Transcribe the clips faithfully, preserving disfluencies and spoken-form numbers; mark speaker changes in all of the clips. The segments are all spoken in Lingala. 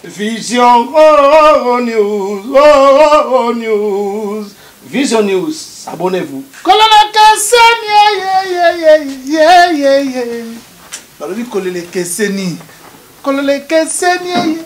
Speaker 1: Vision oh, News, oh, News, Vision News, abonnez-vous. Kolele Keseni, yeah, yeah, yeah, yeah, yeah. Balobi Kolele Keseni, Kolele Keseni,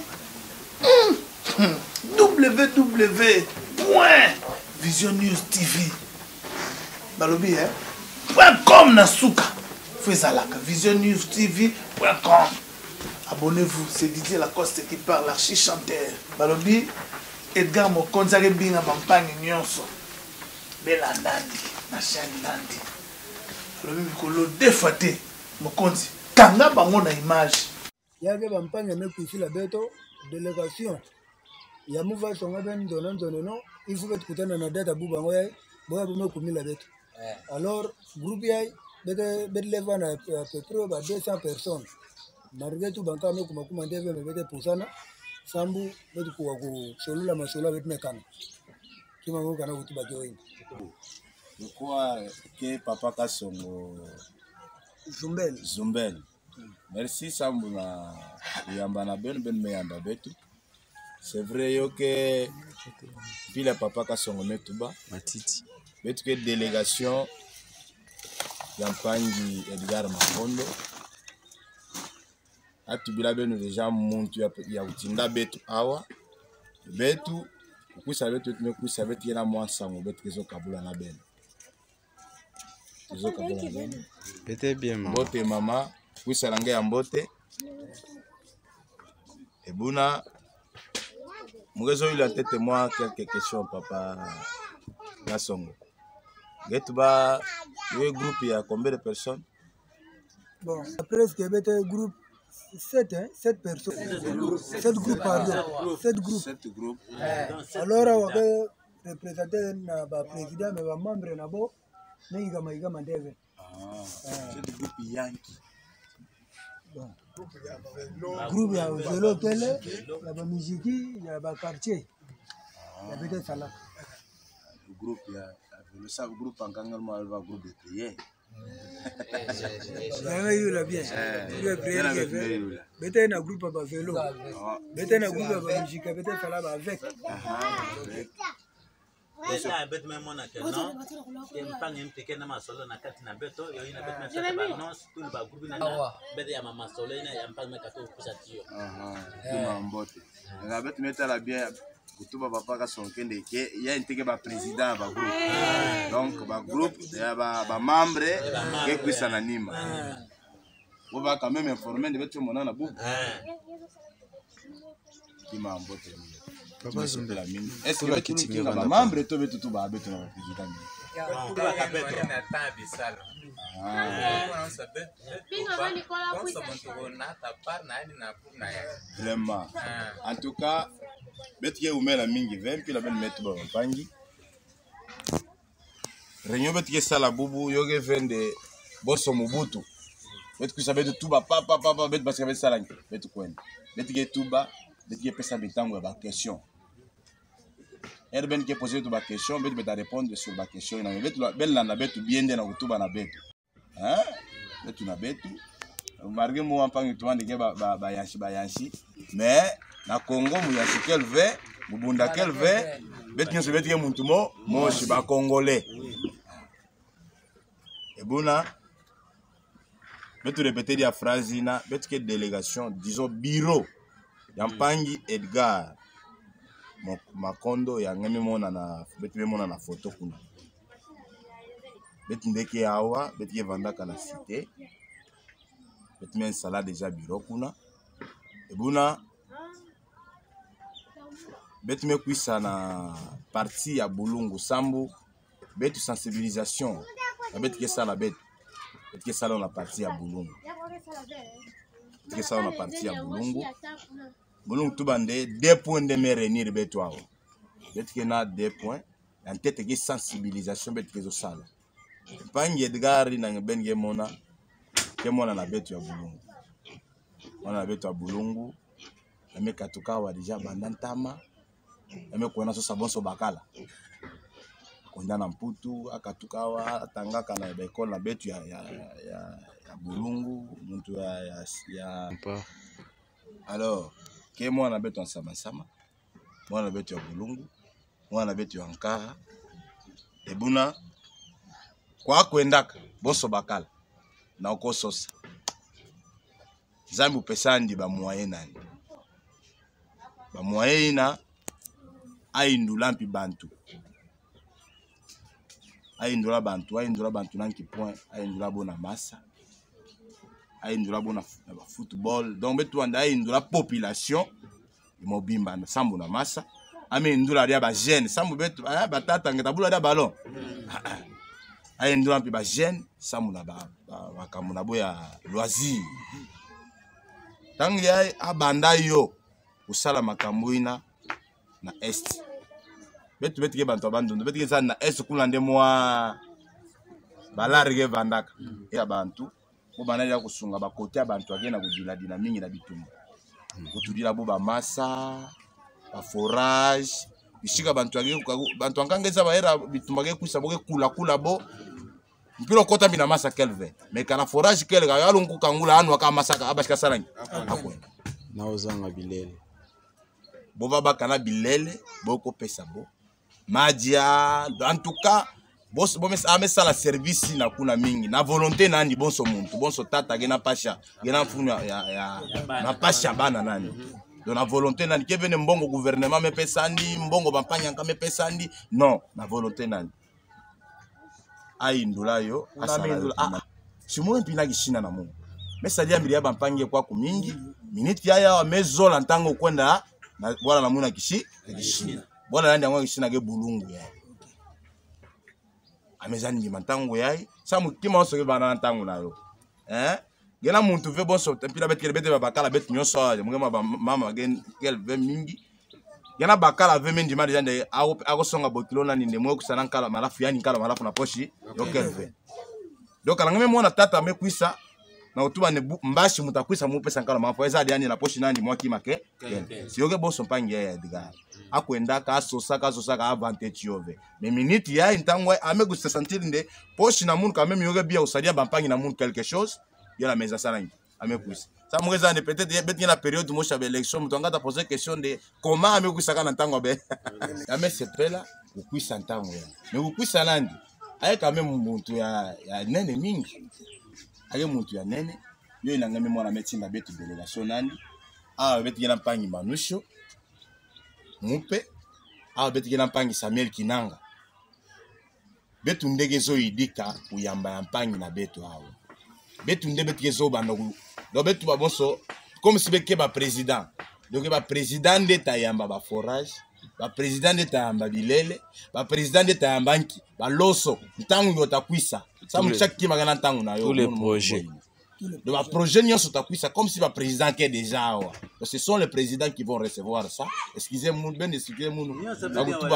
Speaker 1: w w w point vision news t v. Balobi hein, .com nasuka, Fezalaka, vision news t v point com. Abonnez-vous, c'est Didier Lacoste qui parle, l'archi-chanteur. Balobi, Edgar Mokonzare Bina Bampagne Nyonso. Bela Nandi, Machin Nandi. Balobi, Mikolo défaté, Mokonzi. Kanga bango na image.
Speaker 2: Yage Bampagne me kuisi la beto, délégation. Yamouva songa ben donan donan, il faut que tu aies une date à Boubango, boya me kumi la beto. Alors, groupe yai, bete bete levan à peu près deux cents personnes. Malgré tout, banka me kuma kuma ndeve me bete pusana sambu bete kuwa ku solula masola bete mekana kima ngo kana kutuba join.
Speaker 3: Je crois que Papa Kasongo
Speaker 2: Zumbel
Speaker 3: Zumbel. Merci sambu na yamba na ben ben me yamba betu. C'est vrai yo que pile Papa Kasongo metuba matiti. Betu que délégation Yampangi Edgar Makondo. Atubila benu deja muntu ya utinda betu awa betu kuisa betu tumekuisa betu yana mwansango betu kezo kabula na benu kezo kabula na benu
Speaker 4: bete bien mama
Speaker 3: bote mama kuisa lange ya mbote ebuna mugezo il a tête moi quelques questions papa Kasongo getu ba le groupe ya combien de personnes?
Speaker 2: Bon après ce que bete groupe sept, hein, sept personnes. Sept groupes, pardon. Sept groupes.
Speaker 3: Sept groupes.
Speaker 2: Alors, on va représenter le président, mais les membres nabo, mais ils vont ils mandeve.
Speaker 3: Ah. Sept groupes Yankee.
Speaker 2: Bon. Groupe ya vélo télé, il y a musique, il y a quartier. Il y a peut-être ça là.
Speaker 3: Le groupe ya vélo ça groupe en kangal moi le groupe de prière.
Speaker 2: Vous la bien. Bete na groupe ba vélo. Bete na groupe ba musique, bete fala ba avec.
Speaker 5: Esa bet me mona ke no. Ke mpange mteke na masolo na kati na beto yo ina bet me sa ba no tout ba groupe na bet ya mama solo ina ya mpange me kato kusatio.
Speaker 3: Aha. Tuma mbote. Na bet me tala bien kutuba Papa Kasongo kende ke ya inteke ba président ba groupe. Donc ba groupe ya ba ba membre ke kuisa na nima. On va quand même informer de betu mona na bu. Tuma mbote. Papa Zumbel la mine. Est-ce que tu es un membre to betu tu ba betu na président?
Speaker 5: Ah, tu vas betu
Speaker 6: na temps bisalo.
Speaker 3: Ah.
Speaker 6: On s'appelle. On s'appelle na ta part na ni na pour na ya.
Speaker 3: Vraiment. En tout cas, betu ke umela mingi vingt puis la ben metu ba mpangi. Renyo betu ke sala bubu yoge vende boso mubutu. Betu ku sabetu tuba papa papa betu parce que betu sala betu kwenda. Betu ke tuba betu ke pesa bitango ba question. Er ben ke poser tu ba question betu beta répondre sur ba question na betu ben la na betu biende na kutuba na betu. Hein? Betu na betu. Marge mo ampangi tuande ke ba ba yanshi ba yanshi. Mais na Congo mu yanshi quel ve, mubunda quel ve, betu nso betu ke muntu mo mo shi ba congolais. Ebuna betu répéter la phrase na betu ke délégation disons bureau Yampangi Edgar Makondo ya ngemi mona na betu mona na photo kuna betu ndeke awa betu ke vandaka na cité betu men sala déjà bureau kuna ebuna betu me kuisa na parti ya bulungu sambu betu sensibilisation na betu ke sala betu betu ke sala na parti ya bulungu betu ke sala na parti ya bulungu bulungu tubande deux points de me réunir betu awa betu ke na deux points en tête ke sensibilisation betu ke zo sala Mpangi Edgar na ben ke mona ke mona na betu ya bulungu mona na betu ya bulungu ame katuka wa deja bandantama ame kuona so sabonso bakala konda na mputu akatuka wa atangaka na bekol na betu ya ya ya, ya bulungu muntu ya ya, ya. Alors ke mwana betu nsama sama mwana betu ya bulungu mwana betu ya nkara ebuna kwa kwendaka boso bakala na okososa Zambi upesandi ba moye nani ba moye ina aindula mpi bantu aindula bantu aindula bantu nanki point aindula bona massa aindula bona football donc betu anda aindula population imobimba na sambu na massa ame indula ria ba jeune sambu betu ba tata ngeta bula ria ballon aindula mpi ba jeune sambu na ba makambo na boya loisir tangi ya abanda yo usala makambo ina na est betu betu ke bantu abandondo betu ke za na est kuna nde mwa balarige vandaka ya bantu bo banali ya kusunga ba kote abantu agena kudila dina mingi na bitumba kutudila bo ba massa ba forage bishika bantu age bantu angangeza ba era bitumba ke kuisa boke kula kula bo mpilo kota bina massa kelve mais kana forage kele ga yalungu kangula anu aka massa ka abashika salangi akwenda
Speaker 4: na ozanga bilele
Speaker 3: bo baba kana bilele boko pesa bo madia en tout cas boss bo mes amesa la service na kuna mingi na volonté nani bonso muntu bonso tata gena pasha gena funu ya ya na pasha bana nani do na volonté nani kevene mbongo gouvernement me pesandi mbongo bampanya nka me pesandi non na volonté nani ai ndula yo asala ah simu mpina gishina na mungu mesa dia mbili ya bampange kwa kumingi minute ya ya mezola ntango kwenda na bwana na muna kishi kishi bwana nandi yango kishi na ge bulungu ya amezani ndi mantango yai samu kima oso ke bana ntango na yo eh gena muntu ve bonso tempila betkele bete bakala bet nyoso ya mugema ba mama gen kel ve mingi gena bakala ve mendi mali jande ako songa botilo na ninde mwe kusana nkala malafu yani nkala malafu na poshi yo kel ve donc alangame mwana tata me kuisa na utuba ne mbashi mutakwisa mu pesa nkala malafu eza yani na poshi nandi mwa kimake si yoge bonso mpangi ya diga akwenda ka sosa ka sosa ka advantage yove mais minute ya intangwa amegu se sentir nde poche na mun quand même yoga bia usadia bampangi na mun quelque chose ya la mesa salangi amekuisa ça mweza ne peut-être bet na période mo chabe élection mutonga ta poser question de comment amekuisa kana ntangwa be ame sepela ukuisa ntangwa ya mais ukuisa nandi aye quand même muntu ya ya nene mingi aye muntu ya nene yo inangame mwana metinga betu délégation nandi ah betu na mpangi manusho mupe awa beti kena mpangi Samuel Kinanga betu ndege zo idika uyamba ya mpangi na betu awa betu nde beti kezo bandogu do betu babonso comme si beke ba président donc ba président de tayamba ba forage ba président de tayamba bilele ba président de tayamba nki ba loso ntangu yotakwisa sa mu chaque kima kana ntangu na yo
Speaker 4: tous les projets
Speaker 3: de ma projet n'y sont ça comme si le président qui est déjà ouais. Ce sont les présidents qui vont recevoir ça. Excusez-moi, bien excusez-moi. Donc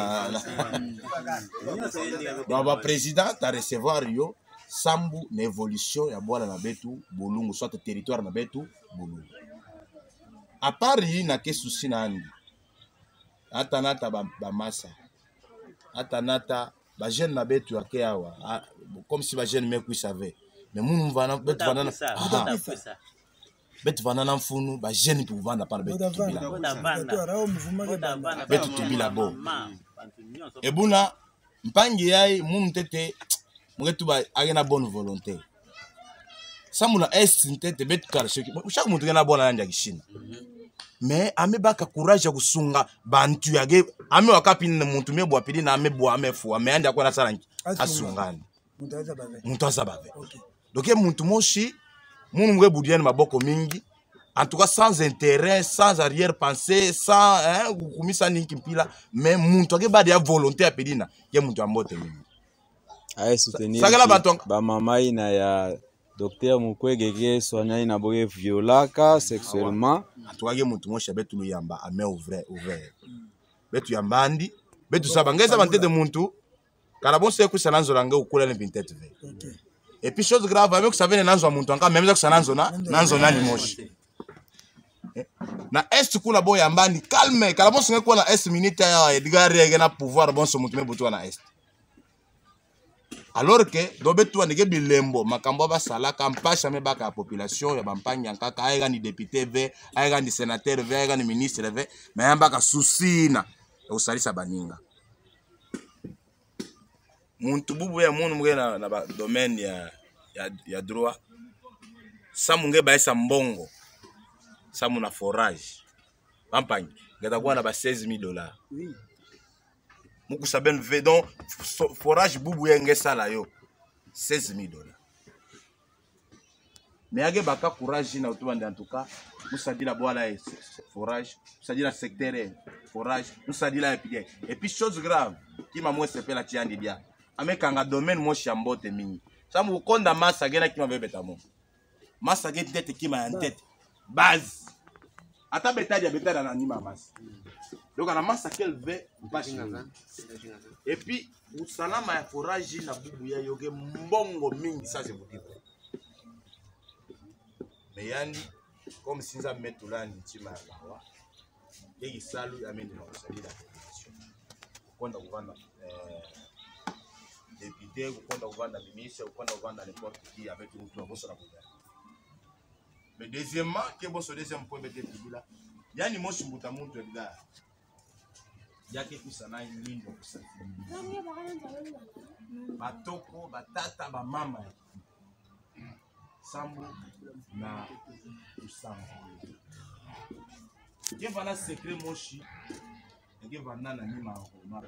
Speaker 3: le président a recevoir yo sambu na évolution ya bola na betu bulungu soit territoire na betu bulungu. À part yi na ke souci na andi. Atanata ba, ba massa. Atanata ba jeune na betu akeawa comme si ba jeune me ku savait. Mais moun vana bet vana bet vana na mfunu ba jeune pour vendre par bet tubila bet tubila bo ebuna mpangi yai moun tete mwetu ba agena bonne volonté samuna est tete bet kar sheki chaque muntu gena bona nanja kishina mais ame baka courage kusunga bantu yage ame wakapini muntu mebwa pili na ame bwa amefu ame anda kwa salangi asungani muntu azabave donc muntu moshi munu mwe budiani maboko mingi en tout cas sans intérêt sans arrière-pensée sans hein kumisa ninki mpila mais muntu ake badi ya volonté apedina ye muntu ambote mingi
Speaker 4: aye soutenir ba mama ina ya docteur Mukwege ke soigna ina boye violaka sexuellement
Speaker 3: en tout cas ye muntu moshi betu luyamba ame ouvert ouvert betu yambandi betu sabangeza bantete muntu kala bonse ku sananzo langa ukula ne vingt-sept ve OK. Et puis chose grave avec ça vient nanzo muntu anga même ça sananzo na nanzo nani moshi na est kula boya mbandi calme kala bonse ngeko na est minute ya Edgar yega na pouvoir bonso muntu me butu na est alors que dobe tu andike bilembo makambo basalaka mpasha me baka population ya bampanya kaka ayega ni député ve ayega ni sénateur ve ayega ni ministre ve mais yambaka susina usalisa baninga muntu bubu ya munu mugena na ba domaine ya ya, ya droit samu nge baisa mbongo samu na forage bampanya ngata kwa na ba seize mille dollars oui muku saben ve donc forage bubu yenge sala yo seize mille dollars mais age baka courage na utubande en tout cas musadila bwala forage musadila secteur forage musadila epide et puis chose grave qui m'a moi sepela tiandi dia amekanga domaine mo shambote mingi samu konda masa gena ki mabebe tamo masa get tete ki ma en tête base ata betadia betada na nima masa donc la masse qu'elle veut et puis vous salama ya forage na bubu ya yoge mbongo mingi ça c'est vous dire mais yani comme si ça met tout là ntima bawa et il salu amène na kusali la population kwenda kuvanda euh député kwenda kuvanda ministre kwenda kuvanda n'importe qui avec une autre bosse la gouvernement mais deuxièmement que bosse deuxième point bete là yani mo simbuta muntu edga yake kusana lindo kusana batoko batata ba mama sambu na usambu ke vala secret moshi ke vana na nima ko mara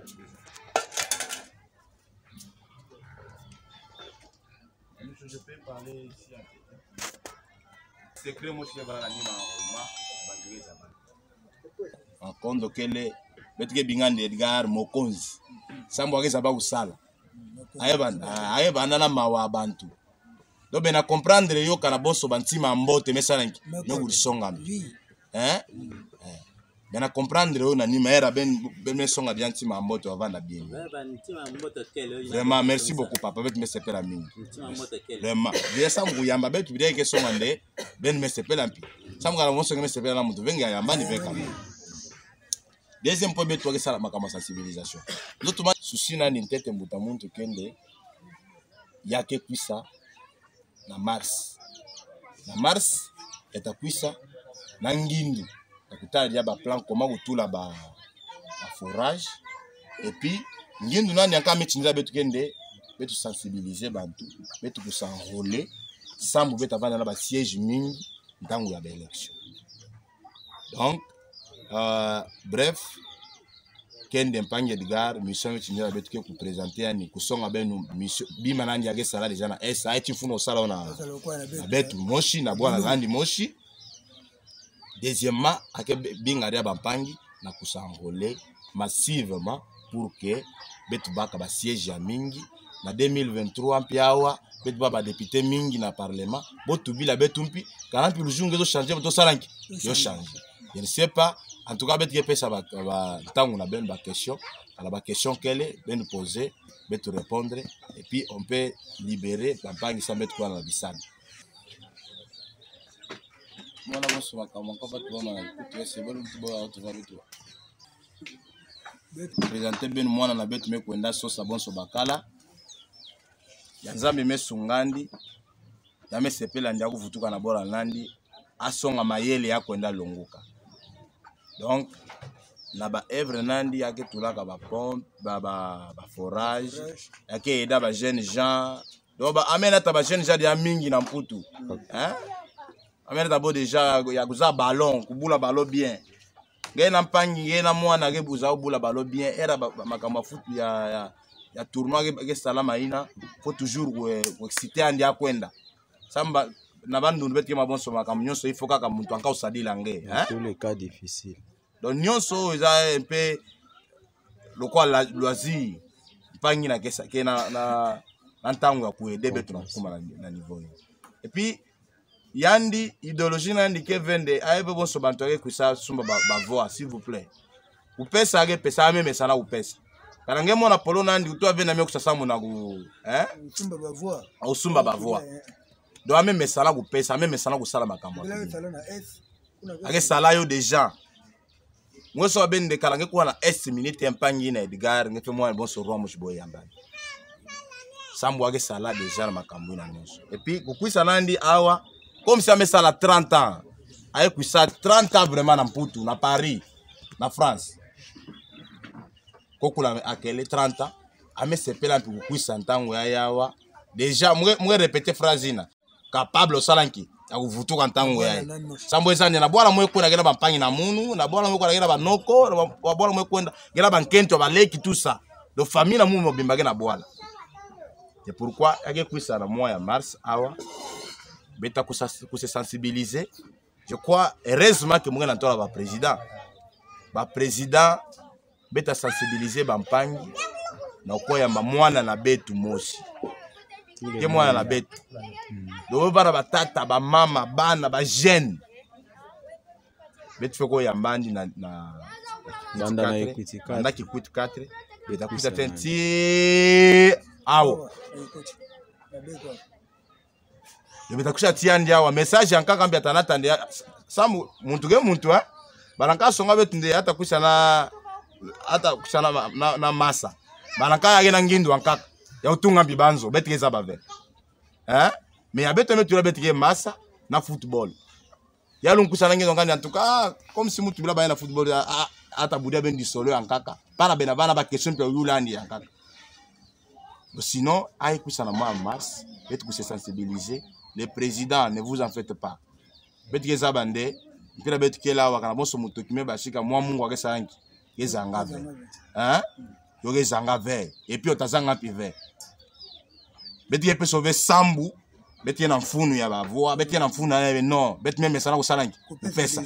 Speaker 3: je peux parler ici secret moshi vala na nima ko ma bageza ba kondo kele betike bingande Edgar Mokonzi sambo akeza ba usala ayeba ayeba na mawa abantu do bena comprendre yo kana boso bantima mbote mesala no kulisonga hein eh bena comprendre yo na nima era ben ben mesonga bien ntima mbote avanda bien vraiment merci beaucoup papa bet me sepela mingi vraiment bien sambu yamba betu bien ke songa nde ben me sepela mpi sambu kana monso me sepela na mutu venga yamba ni veka. Deuxième point, c'est ça la sensibilisation. L'autre souci na ni tête mbuta muntu kende yake kwisa na Mars. Na Mars eta kwisa na ngindi. Akutali ya ba plan comment kutula ba ba forage et puis ngindi nani aka mitinza betu kende betu sensibiliser bantu betu kusanroler sambu beta bana na ba siège mingi ntango ya ba élection. Donc Euh, bref, Kende Mpangi Edgar, mission Chinyala Betuke ku présenter ani kusonga benu mission bima nandi yage sala déjà na S A tifuno sala na na betu moshi na bwana nandi moshi. Deuxièmement, ake binga ria Bampangi na kusangoler massivement pour que betu baka ba siège ya mingi na deux mille vingt-trois mpiawa betu ba député mingi na parlement botu bila betu mpi quarante jours ngezo changer to salanki yo changer. Je ne sais pas. En tout cas, bet que ça va tant on a bien la question, alors la question qu'elle est bien poser, bien te répondre et puis on peut libérer la banque sans mettre quoi dans la bissane. Moi là, je vais comment pas tu vas m'écouter, c'est bon tu vas tu vas tout. Présenter bien moi na bet me kwenda sauce bon so bakala. Yanzambe me sungandi. Ya me sepela ndia kuvutuka na bora nandi. Asonga mayele ya kwenda longuka. Donc, na ba evre nandi yake tulaka ba pompe, ba ba ba forage, yake eda ba jeunes gens. Donc ba amena ta ba jeunes gens dia mingi na mputu. Hein? Amena ta bo déjà ya kuza ballon, kubula ballon bien. Ngena mpangi ngena mwana ke buza kubula ballon bien, era makamba futu ya ya ya tournoi ke salama ina, faut toujours ko exciter andi akwenda. Samba na bandu ndubeti mabonso makambo nyonso il faut kaka muntu anka usadila nge hein
Speaker 4: tous les cas difficiles
Speaker 3: donc nyonso eza un peu le quoi la loisir pangi na kesa ke na na ntango ya kuede betu na kuma na niveau et puis yandi idéologie nandi ke vende aibe bonso bantu ake kusa sumba ba, ba voix s'il vous plaît upesa ake pesa ame mesana upesa kana ngemo na polo nandi uto avena me kusasa mona ku hein
Speaker 2: sumba ba voix
Speaker 3: au sumba ba voix. Donc même mes salaires vous payez ça même mes salaires vous salaire ma campagne. Avec salaire des gens. Moi so ben de kalange kwa na S minute mpangi na Edgar ngefe moi bon so roi mo shiboy yamba. Sambo ake sala déjà na makambo na nyonso. Et puis kukwisa nandi awa comme si ame sala trente ans. Aye kuisa trente ans vraiment na Mputu na Paris na France. Kokula akele trente ans ame sepela mpi kukwisa ntango ya yawa. Déjà mwe mwe répéter phrase ina capable osalanki ya kuvutuka ntango ya. Sambo ezani na bwana mwe kwenda gena bampangi na munu na bwana mwe kwenda gena banoko na bwana mwe kwenda gena bankento baleki tout ça. De famille na munu bimbage na bwana. C'est pourquoi il y a le mois de mars, pour se sensibiliser. Je crois heureusement que moi, je suis président. Le président a sensibilisé les campagnes. Donc, il y a un na betu mosi. Il y a un na betu. Donc, il y a un tata, un maman, un jeune. Betu fait qu'il y a un bandi na na Equity quatre. Il y a un awo Yobetakusha tiandi awa message ankaka mbia tanata ndia samu muntu ge muntu ha balanka songa betu ndia hata kusha na hata kusha na, na, na masa balanka yage na ngindu ankaka ya utunga bibanzo betikeza bave eh me ya betu metu betige masa na football ya lunkusha na ngindu ngani antuka comme si mutu bila ba na football hata budia bendi solo ankaka para bena bana ba question pe yulandi ankaka. Sinon, aïe na mois en mars, et que se sensibiliser. Le président, ne vous en faites pas. Beti ke zabande, mpira beti ke la wakana bonso mutokime bashika mwa mungu wake sanki. Ke zanga ve. Hein? Yo ke zanga ve. Et puis otazanga pi ve. Beti ke pe sauver sambu, beti na mfunu ya bavoa, beti na mfunu ya non, beti meme sana ko salanki. Pesa.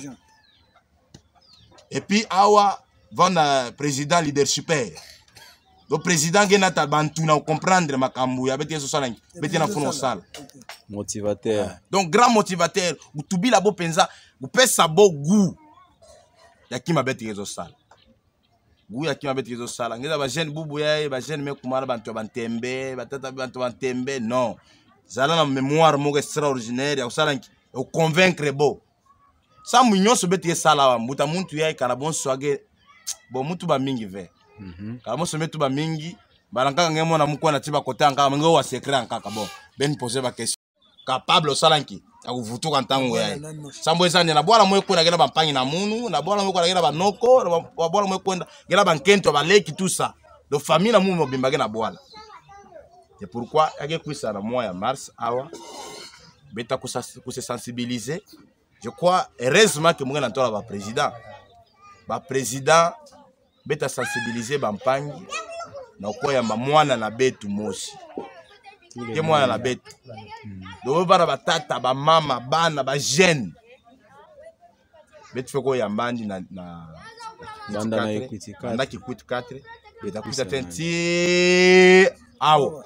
Speaker 3: Et puis awa vana président leadership. Le président qui n'a pas bantu na comprendre makambu ya beti so salangi beti na funo sala
Speaker 4: motivateur.
Speaker 3: Donc grand motivateur utubi la bo penza upesa bo goût ya kima beti rezo sala goût ya kima beti rezo sala ngeza ba jeune bubu ya ba jeune me kumara bantu bantembe batata bantu bantembe non zala na mémoire mo extraordinaire ya salangi o convaincre bo sa munyo so beti sala wa muta muntu ya kana bon swage bo mutu ba mingi ve. Mhm. Kama somé tout ba mingi, balanga ngemo na mukwa na tiba kota ngaka ngo wa secret nkaka bon. Ben poser ba question. Capable osalanki ya kuvutuka ntango ya. Sambo ezani na bwana mwe kwenda gena bampangi na munu, na bwana mwe kwenda gena banoko, na bwana mwe kwenda gena bankento baleki tout ça. De famille na munu bimbage na bwana. C'est pourquoi il y a le mois de mars awa beta pour se sensibiliser. Je crois heureusement que moi je suis président. Le président beta sensibiliser bampangi na kwa ya mwana na betu mosi. Ke mwana na betu. Do bara batata ba mama bana ba jeune. Betu feko ya mbandi na na
Speaker 4: Banda na Equity quatre.
Speaker 3: Na Equity quatre. Beta kuisa tenti awo.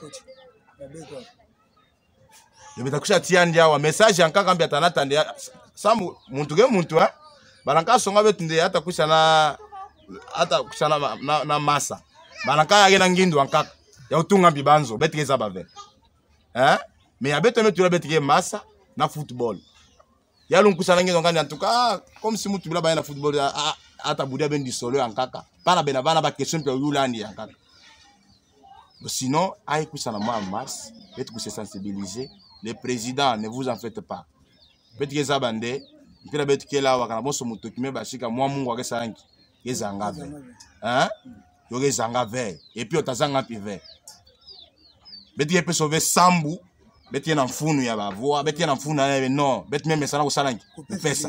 Speaker 3: Beta kuisa tiandi awa message ankaka mbia tanata ndia samu muntu ge muntu ha. Balanka songa betu ndia hata kuisa na hata kusana na, na, na masa balanka yage na ngindu ankaka ya utunga bibanzo betikeza bave eh me ya beto metu betike masa na football ya lunkusana ngindu ngani antuka comme si mutu bila ba na football hata budia bendi solo ankaka para bena bana ba question pe yulandi ankaka. Sinon aïe kusana mois en mars et que se sensibiliser. Le président, ne vous en faites pas. Betikeza bande mpira betike la wakana bonso mutokime bashika mwa mungu wake sanki. Gezanga ve. Hein? Yo gezanga ve. Et puis otazanga pi ve. Beti yepe sauver sambu, beti na mfunu ya bavoa, beti na mfunu ya non, beti meme sana ko salangi. Pesa.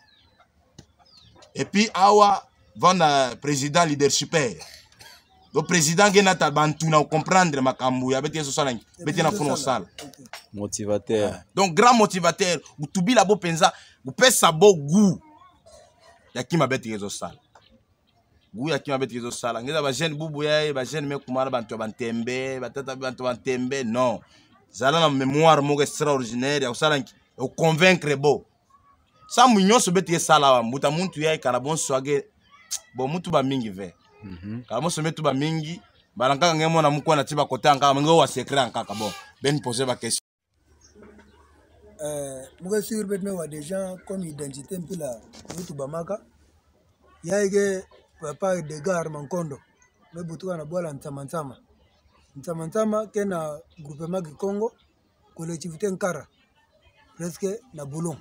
Speaker 3: Et puis awa vana président leadership. Le président qui n'a pas bantu na comprendre makambu ya beti so salangi, beti na mfunu sala.
Speaker 4: Motivateur.
Speaker 3: Donc grand motivateur, utubi la bo penza, upesa bo goût. Ya kima beti rezo sala. Gouya qui m'a bêté au salon. Ngeza ba jeune bubu ya ba jeune me kumara bantu bantembe, batata bantu bantembe non. Zala na mémoire mo extraordinaire ya salon o convaincre bo. Sa munyo so bêté sala wa muta muntu ya kana bon swage bo mutu ba mingi ve. Mhm. Kama so metu ba mingi, balanka ngemo na mukwa na tiba kota ngaka ngo wa secret nkaka bon. Ben poser ba question.
Speaker 2: Euh, moi sûr bet me wa des gens comme identité mpila mutu bamaka. Yaige papa de gar mankondo me butuka na bola ntama ntama ntama ntama ke na groupement Congo collectivité Nkara presque na Boulon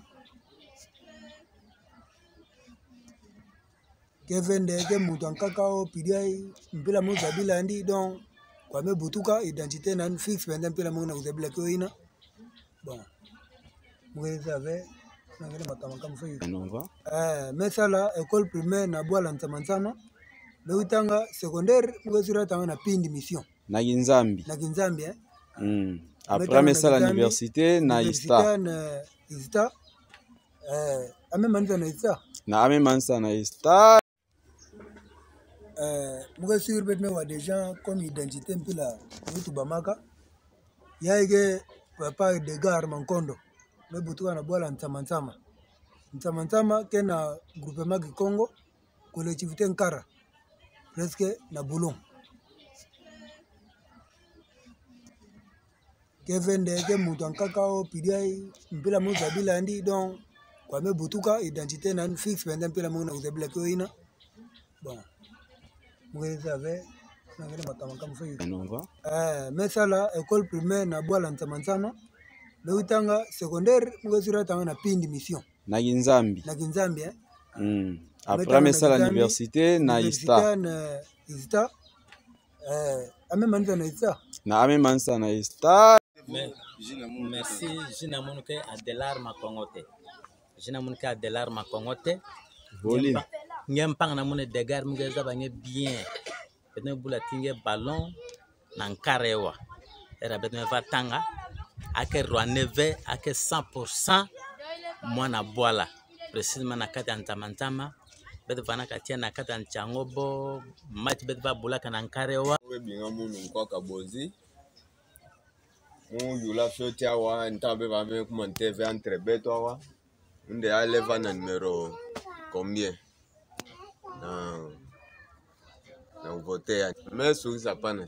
Speaker 2: ke vende ke mutu ankaka o pidiai mpila mu zabila andi donc kwa me butuka identité na fixe pende mpila mu na zabila ko ina bon mweza ve na ngene makama kama fo eh mesala école primaire na bwala ntama ntama me utanga secondaire mwezura tanga na pindi mission
Speaker 4: na Kinzambi
Speaker 2: na Kinzambi eh
Speaker 4: mm. Après mesala université na ista
Speaker 2: na ista eh ame manza na ista
Speaker 4: na ame manza na ista
Speaker 2: euh muga sur bet me wa déjà comme identité mpila mutu bamaka yaige papa de gare Mankondo me butuka na bwala ntama ntama ntama ntama ke na groupement Congo collectivité Nkara presque na Boulon ke vende ke mutu ankaka o pidiai mpila mu zabila andi donc kwa me butuka identité na fixe pende mpila mu na zabila ko ina bon mweza ve na ngene makama kama fo eh mesala école primaire na bwala ntama ntama me utanga secondaire mwezura tanga na pindi mission
Speaker 4: na Kinzambi
Speaker 2: na Kinzambi eh
Speaker 4: mm. Après mesala université na ista
Speaker 2: na ista eh ame manza na ista
Speaker 4: na ame manza na ista
Speaker 5: merci jina munuke Adelar Makongote jina munuke Adelar Makongote
Speaker 4: Voli
Speaker 5: ngempang na mune degar mugeza bange bien betne bula tinge ballon na nkarewa era betne vatanga ake roaneve ake cent pour cent mwana bwala précisément na kata ntamantama bet vana katia na kata nchangobo match bet ba bula kana nkarewa
Speaker 7: we binga munu kwa kabozi mu yula foti awa ntabe ba me ku monteve entre beto awa unde ya leva na numero combien na na vote ya mais sur ça panas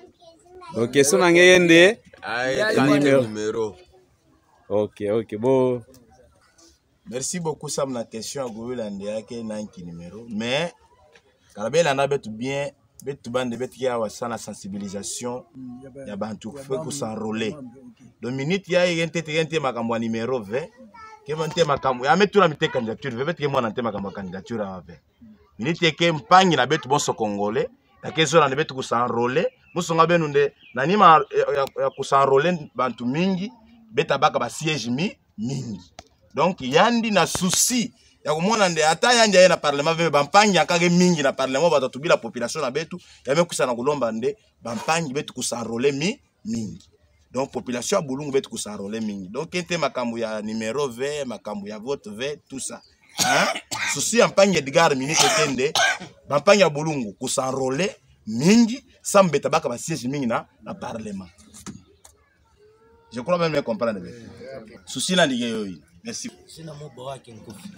Speaker 4: ok so na ngende
Speaker 7: ay numero numero
Speaker 4: ok ok bon
Speaker 3: merci beaucoup Sam na question à Goula Ndeyake nanki numéro mais Karabela na betu bien betu bande betu ya wasana sensibilisation ya bantu faut que s'enrôler deux minutes ya yente yente makambo numéro vingt ke vante makambo ya metula mite candidature betu ke mwana nte makambo candidature ave minute ke mpangi na betu bonso congolais na kezo na betu ku s'enrôler musonga benu nde nanima ya ku s'enrôler bantu mingi beta baka ba siège mi mingi. Donc yandi na souci ya kumona nde ata yanja ye na parlement ve bampangi akage mingi na parlement batatubila population na betu ya mekusa na kulomba nde bampangi betu kusanrole mi mingi. Donc population ya Bulungu betu kusanrole mingi. Donc ente makambu ya numéro vingt, makambu ya vote vingt, tout ça. Hein? Souci ya mpangi Edgar ministre tende bampangi ya Bulungu kusanrole mingi sambeta baka ba siège mingi na na parlement. Je crois même me comprendre. Souci la ligue yoyi. Merci.
Speaker 8: Sina mobo wake nkufi.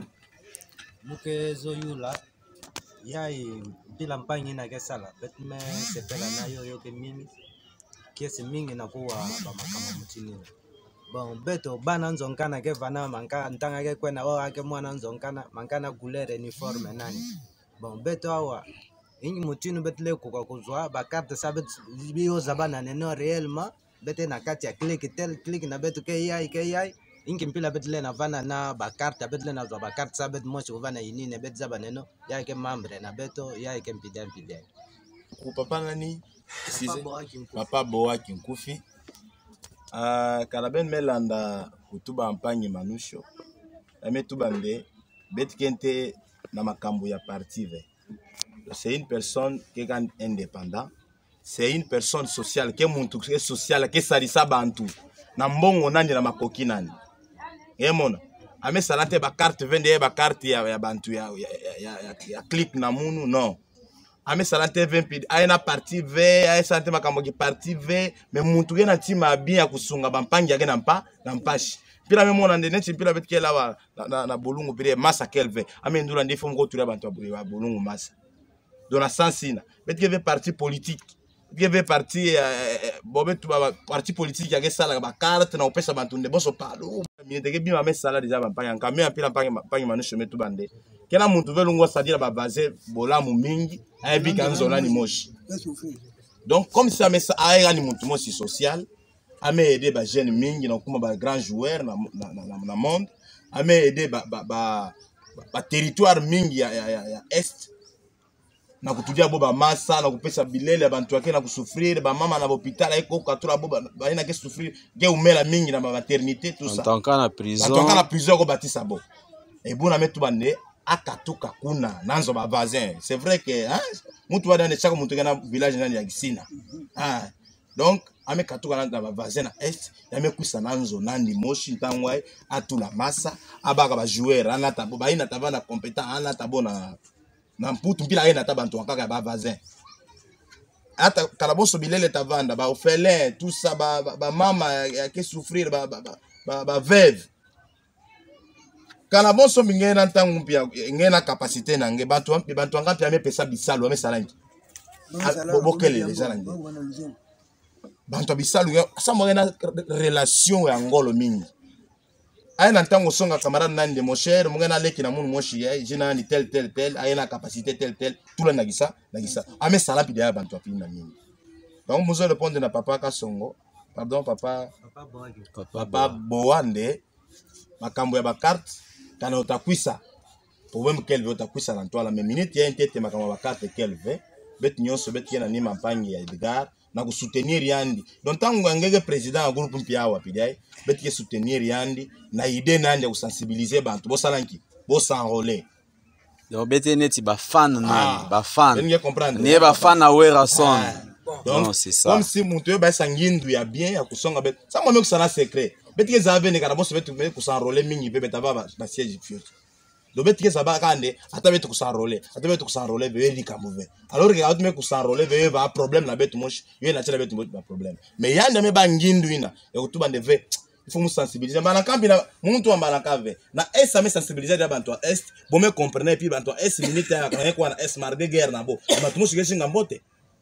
Speaker 8: Muke zoyula yai bila mpangi na kesala betme sepela na yo yoke mingi kiasi mingi na kuwa ba makama mutini. Bon beto bana nzonkana ke vana manka ntanga ke kwena o ake mwana nzonkana mankana couleur uniforme nani. Bon beto awa ingi mutini betle ko kuzwa ba carte sabet bio zabana neno réellement bete na kati ya click tel click na beto ke yai ke yai inki mpila betle na vana na ba carte betle na zo ba carte sabet moshi vana inine bet zaba neno yake membre na beto yake mpida mpida
Speaker 3: ku papa nani size papa Boaki Nkufi ah kalaben melanda kutuba mpangi manusho ametuba nde bet kente na makambo ya parti ve. C'est une personne qui est indépendant, c'est une personne sociale qui est muntu qui est sociale qui salisa bantu na mbongo nani na makoki nani emona ame salate ba carte vende ba carte ya, ya bantu ya ya, ya, ya, ya click na munu non ame salate vingt pid aina parti v aina salate makambo ki parti v mais muntu gena tima bien kusunga bampangi yake na mpa na mpashi pila me mona ndene pila betke la na, na, na Bulungu pile masa kelve ame ndula ndifo ngotu ya bantu ba Bulungu masa dans la sensina betke ve parti politique qui veut partir bobé tout parti politique qui a ça la carte na opesa bantu nde boso palo minete ke bima mesala déjà bampanya nkamé apila mpanya mpanya manusho metu bande kena muntu velungo sadira ba base bola mu mingi ayebi kanzola ni moshi Donc comme ça mais ça a un mouvement social, a aidé ba jeunes mingi na kuma ba grand joueur na na na, na monde, a aidé ba ba ba, ba territoire mingi ya ya, ya, ya est na kutudia bo ba massa na kupesa bilele bantu wake na kusufrir ba mama na hôpital eko katura bo ba ina ke souffrir ke umela mingi na maternité tout ça.
Speaker 4: En tant qu'à la prison.
Speaker 3: En tant qu'à la prison ko batisa bo. Et bon na metu bande akatuka kuna nanzo ba voisin. C'est vrai que hein mutu wa dans chaque mutu kana village nani ya Gisina. Ah donc ame katuka na ba voisin na est ya me kuisa nanzo nandi moshi ntangwa atula massa abaka ba joueur ana tabo ba ina tavana compétent ana tabo na na mputu mpila ena ta bantu kaka ba voisin ata kalaboso bilele tavanda ba orphelin tout ça ba ba mama ya ke souffrir ba ba ba ba veuve kalaboso mingena ntangu mpia ngena capacité nange bantu ampi bantu ngapi ame pesa bisalu ame salangi bokele les gens nange bantu bisalu ça mo na relation ya ngolo mingi aina ntango songa camarade nande mon cher mungena leki na munu moshi ya jina ni tel tel tel aina capacité tel tel tout la nagisa nagisa ame salapi de bantu apini na mingi donc muzo répondre na papa Kasongo pardon papa papa papa Boande makambo ya ba carte kana utakwisa problème kelve utakwisa na toile mais minute ya intete makambo ba carte kelve bet nyonso bet yana ni mampangi ya Edgar na ku soutenir yandi donc tango ngenge président ya groupe mpia wa pidai bet ke soutenir yandi na idée nandi ya kusensibiliser bantu bo salanki bo s'enrôler
Speaker 4: donc bete neti ba fan nani ba fan
Speaker 3: ngenge comprendre
Speaker 4: ne ba fan na wera son
Speaker 3: donc c'est ça comme si mutu ba sangindu ya bien ya kusonga bet ça moi que ça na secret bet ke zabe ne kana bo se bet ku s'enrôler mingi be betava ba siège fiot do bet ke saba kande ata bet ku s'enrôler ata bet ku s'enrôler be di kamove alors que ata bet ku s'enrôler be ba problème na bet moshi yo na tela bet mo ba problème mais yanda me ba ngindu ina ya kutuba ndeve il faut nous sensibiliser bana kambi na muntu ambala kave na esa me sensibiliser da bantu est bo me comprendre puis bantu est minute ya kwa kwa na est marde guerre na bo bantu moshi geshinga mbote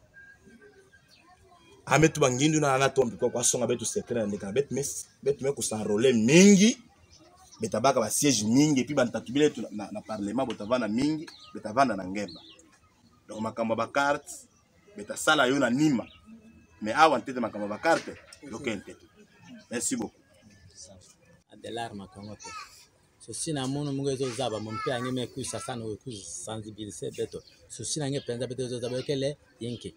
Speaker 3: ametu bangindu na na tombi kwa songa betu secret ndeka bet mes bet me ku s'enrôler mingi betabaka ba siège mingi puis bantatubile na, na parlement botavana mingi betavana na ngemba donc makambo ba carte betasala yo na nima mais awa ntete makambo ba carte lokente merci beaucoup
Speaker 5: adelar makongo te ceci na mono mungezo zaba mompe angeme kuisa sana we kuisa sensibiliser beto ceci na nge penza beto zo zaba kele yenke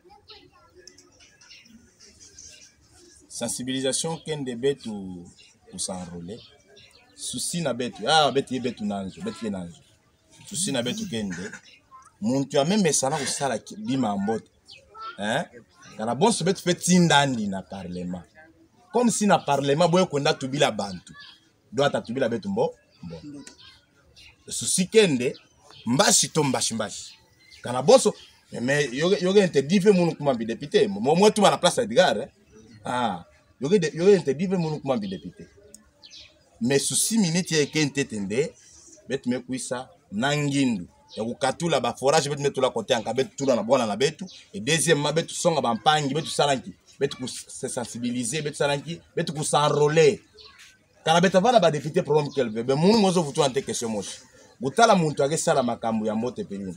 Speaker 3: sensibilisation kende betu pour s'enrôler souci na betu ah betu betu nanzo betu nanzo souci na betu kende muntu ameme sana kusala bima mbote hein kana bonso betu fait tindandi na parlement comme si na parlement boye kwenda tubila bantu doit atubila betu mbo mbo souci kende mbashi to mbashi mbashi kana bonso mais yoge yoge interdit munu kuma bi député mo mo tu na place Edgar hein ah yoge yoge interdit munu kuma bi député mais souci minute ya kente tende bet me kuisa nangindu ya kukatula ba forage bet metula côté en kabet tula na bona na betu et deuxième ma betu songa ba mpangi betu salanki betu ku se sensibiliser betu salanki betu ku s'enrôler kana beta vana ba député problème kelve be munu mozo futu ante question moshi butala muntu ake sala makambo ya mbote pelini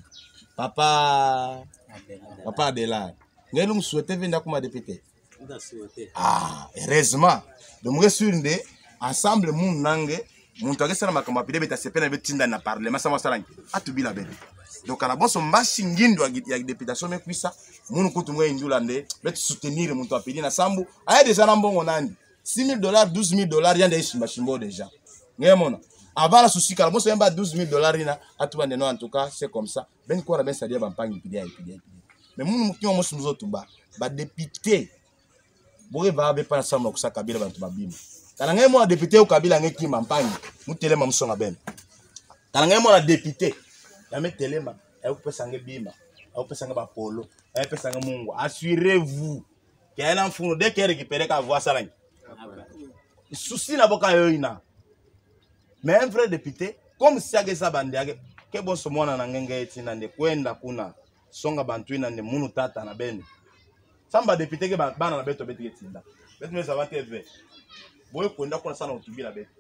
Speaker 3: papa papa Adela ngelu msouhaiter venda kuma député ah heureusement donc moi sûr ndé ensemble moun nange muntu akesala makambo apide beta sepena betinda na parlement sama salanki atubila bebe donc ala bonso mbashi ngindo ya députation me kuisa munu kutu mwe indula nde betu soutenir muntu apide na sambu aya déjà na mbongo nandi six mille dollars douze mille dollars yande ishimba shimbo déjà ngemona avant la souci kala bonso yamba douze mille dollars ina atuba ndeno en tout cas c'est comme ça ben ko na ben sadia bampangi pide ya pide mais munu mukimo mosu mzoto ba ba député boye va be pas samlo kusaka bila bantu babima kana ngai mo député au Kabila ngai ki mampangi mutelema musonga ben kana ngai mo na député ya metelema ya kupesa ngai bima ya kupesa ngai ba polo ya kupesa ngai mungu assurez-vous qu'il y a un enfant dès qu'il récupère ka voix ça là souci na boka yo ina mais un vrai député comme si agesa bande yake ke bon somona na ngenge etina nde kwenda kuna songa bantu ina nde munu tata na ben samba député ke bana na beto beto etinda beto me ça va T V boye kwenda kuna sana utubila beto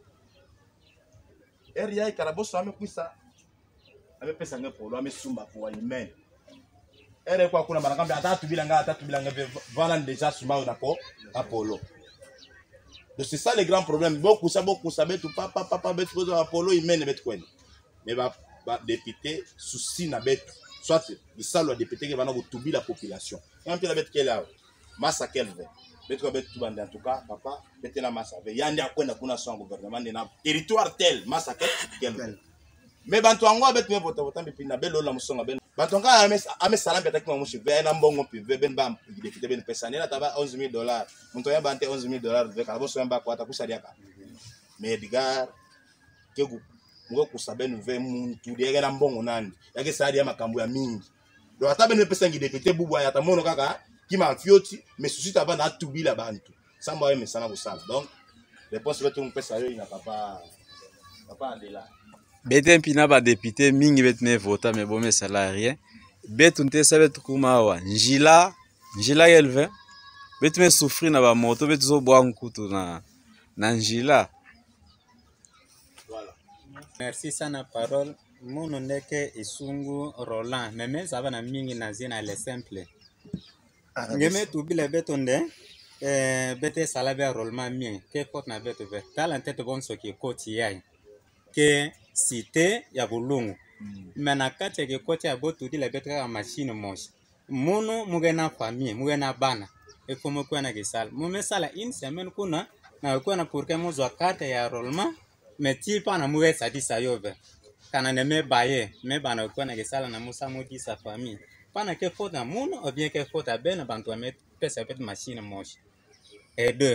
Speaker 3: area ikaraboso ame kuisa ame pesa nge polo ame sumba kwa humain ere kwa kuna banakambe ata tubilanga ata tubilanga vana déjà suma nako Apollo. Donc c'est ça le grand problème. Beaucoup ça beaucoup ça betu papa papa betu bozo Apollo il mène betu kwenda. Mais ba ba député souci na betu. Soit il salo député qui va na tubi la population. Quand il la betu qu'elle a massa qu'elle veut. Betu ko betu bande en tout cas papa betu na massa veut. Yandi akwenda kuna son gouvernement na territoire tel massa qu'elle veut. Mais bantu angwa betu me vota vota mbi na belo la musonga ben. Bantu nga ame ame salam betaki mo mushi ve na mbongo privé ben ba député ben pesa nela taba onze mille dollars. Muntu ya bante onze mille dollars ve ka boso mba kwa takusali aka. Mais Edgar kegu ngo kusabenu ve muntu de na mbongo nani. Yake sadi ya makambo ya mingi. Do ata ben pesa ngi député bubu ya tamono kaka kima fioti mais susi taba na tubila bantu. Samba we mesana kusala. Donc réponse betu mpesa yo ina papa papa andela.
Speaker 4: Bete mpina ba député mingi bet ne vota mais bon mais salarié betu nte sa betu kumawa njila njila elve betu me souffrir na ba moto betu zo bwa nkutu na na njila.
Speaker 6: Voilà. Merci sana parole mono ndeke isungu Roland meme saba na mingi na zina le simple ngeme tu bile betu nde eh bete salabe rollement mien ke pot na betu be talent te bon so ki koti yai ke cité ya bulungu mais na kati ya kote ya botu dile betra machine moshi mono mugena famille mugena bana e comme quoi na kisala mume sala une semaine kuna na kwa na pour que mo zo carte ya rollement mais ti pa na muwe sadi sayove kana ne me baye me bana kwa na kisala na musa modi sa famille pana ke faute na mono ou bien ke faute à ben bantu met pesa pet machine moshi et deux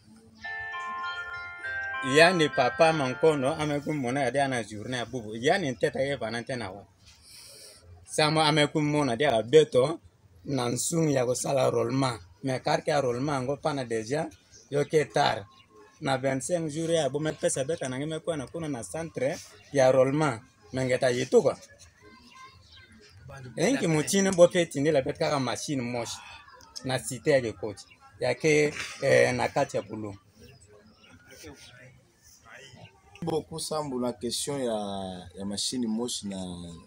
Speaker 6: yani papa mankono amekumona ya dia na journée ya bubu yani nteta ye vanante na wa sama amekumona dia beto na nsung ya ko sala rollement mais karke ya rollement ngo pana déjà yo ke tar na vingt-cinq jours ya bo me pesa beta na ngeme kwa na kuna na centre ya rollement mengeta yituko enki mutine bo peti ndela beta ka machine moshi na cité ya coach yake eh, na kati ya bulu.
Speaker 3: Beaucoup sambu la question ya ya machine moshi na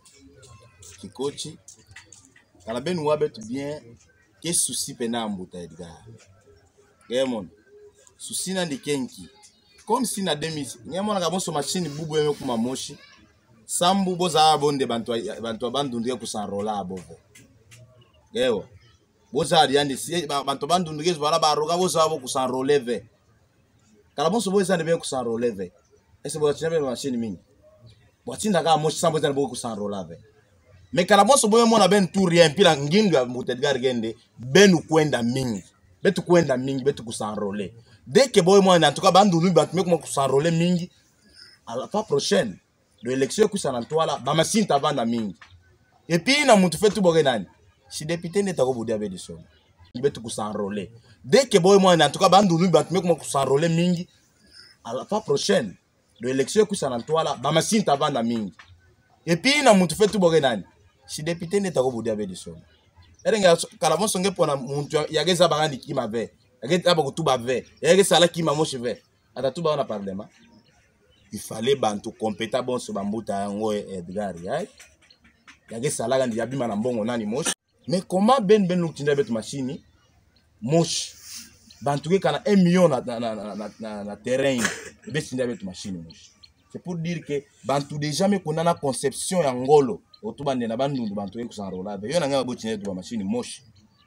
Speaker 3: kikochi kala ben wabet bien que souci pena mbuta Edgar Gamon souci na ndikenki comme si na demi nyamona ka bonso machine bubu yeme kuma moshi sambu boza bonde bantu bantu bandundige kusanrola abovo geo boza yandi si bantu bandundige bala baroga boza abo kusanroleve kala bonso boza ndebe kusanroleve. Ese bo tshebe machine mingi. Bo tsinda ka mo sambo tsa bo ku sanrola ve. Me kala mo so boye mona ben tour rien pila ngindu ya Edgar gende benu kwenda mingi. Betu kwenda mingi betu ku sanrole. Dès que boye mona en tout cas bandu nu bat me ku sanrole mingi à la fois prochaine de l'élection ku sana toala ba machine ta vanda mingi. Et puis na mutu fetu boge nani. Si député neta ko bodi abe diso. Betu ku sanrole. Dès que boye mona en tout cas bandu nu bat me ku sanrole mingi à la fois prochaine de l'élection kusana toala ba machine ta vanda mingi et puis na mutu fetu boge nani si député neta ko bodi abe diso erenga kala bonso nge pona muntu yageza bagandi kima ve yageza ba kutuba ve yageza sala kima moshi ve atatuba ona parlement il fallait bantu compétent bonso bambuta yango Edgar yai yageza sala gandi yabima na mbongo nani moshi mais comment ben ben lutinda betu machine moshi bantu kana un million na na na na na, na terrain besinda betu machine moshi. C'est pour dire que bantu déjà me kuna na conception ya ngolo otubande na bandundu bantu ku sanrola be yo na ngaba bochine tu machine moshi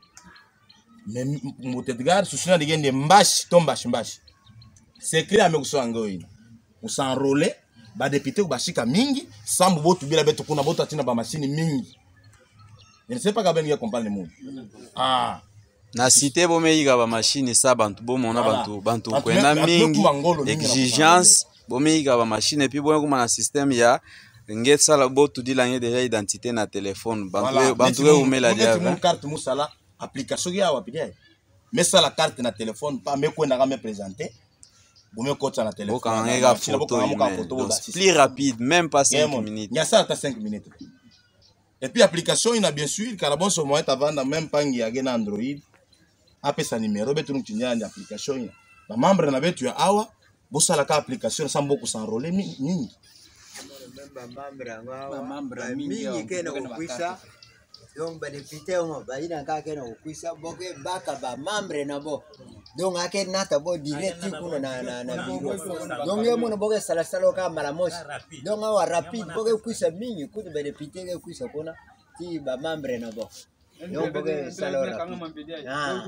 Speaker 3: mais Mbuta Edgar susuna digende mbashi tombashi mbashi secret ame kusanga oyi usanrole ba député bashika mingi sambu botu bila betu kuna botu atina ba machine mingi. Je ne sais pas kabenga comprendre monde. Ah
Speaker 4: na cité bo meiga ba machine sa bantu bo mona bantu bantu kwenda mingi exigence bo meiga ba machine et puis bo kuma na système ya ngetsa la bo tu dilanye déjà identité na téléphone bantu bantu we umela dia
Speaker 3: mon carte musala application ya wapige mais ça la carte na téléphone pas me kwenda ka me présenter bo me kota na téléphone
Speaker 4: quand nga photo plus rapide même pas cinq minutes
Speaker 3: ya ça ta cinq minutes et puis application ina bien sûr car bon ce moment avant même pas ngia na Android apesa numéro betu ntinya ni application ya ba membre na betu ya awa bosala ka application sambo ku sanrole mingi
Speaker 9: membre ngwa membre mingi kena kuisha donc badepute omo baina kaka na kukwisa boke baka ba membre na bo donc ake nata bo direct kuna na na na biro donc yo mona boke sala sala ka mala mosi donc awa rapide boke kukwisa mingi kutu badepute ke kukwisa kuna ti ba membre na bo donc boke sala rapide ah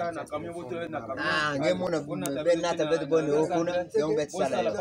Speaker 9: ah nge mona be nata be bonne okuna donc bet sala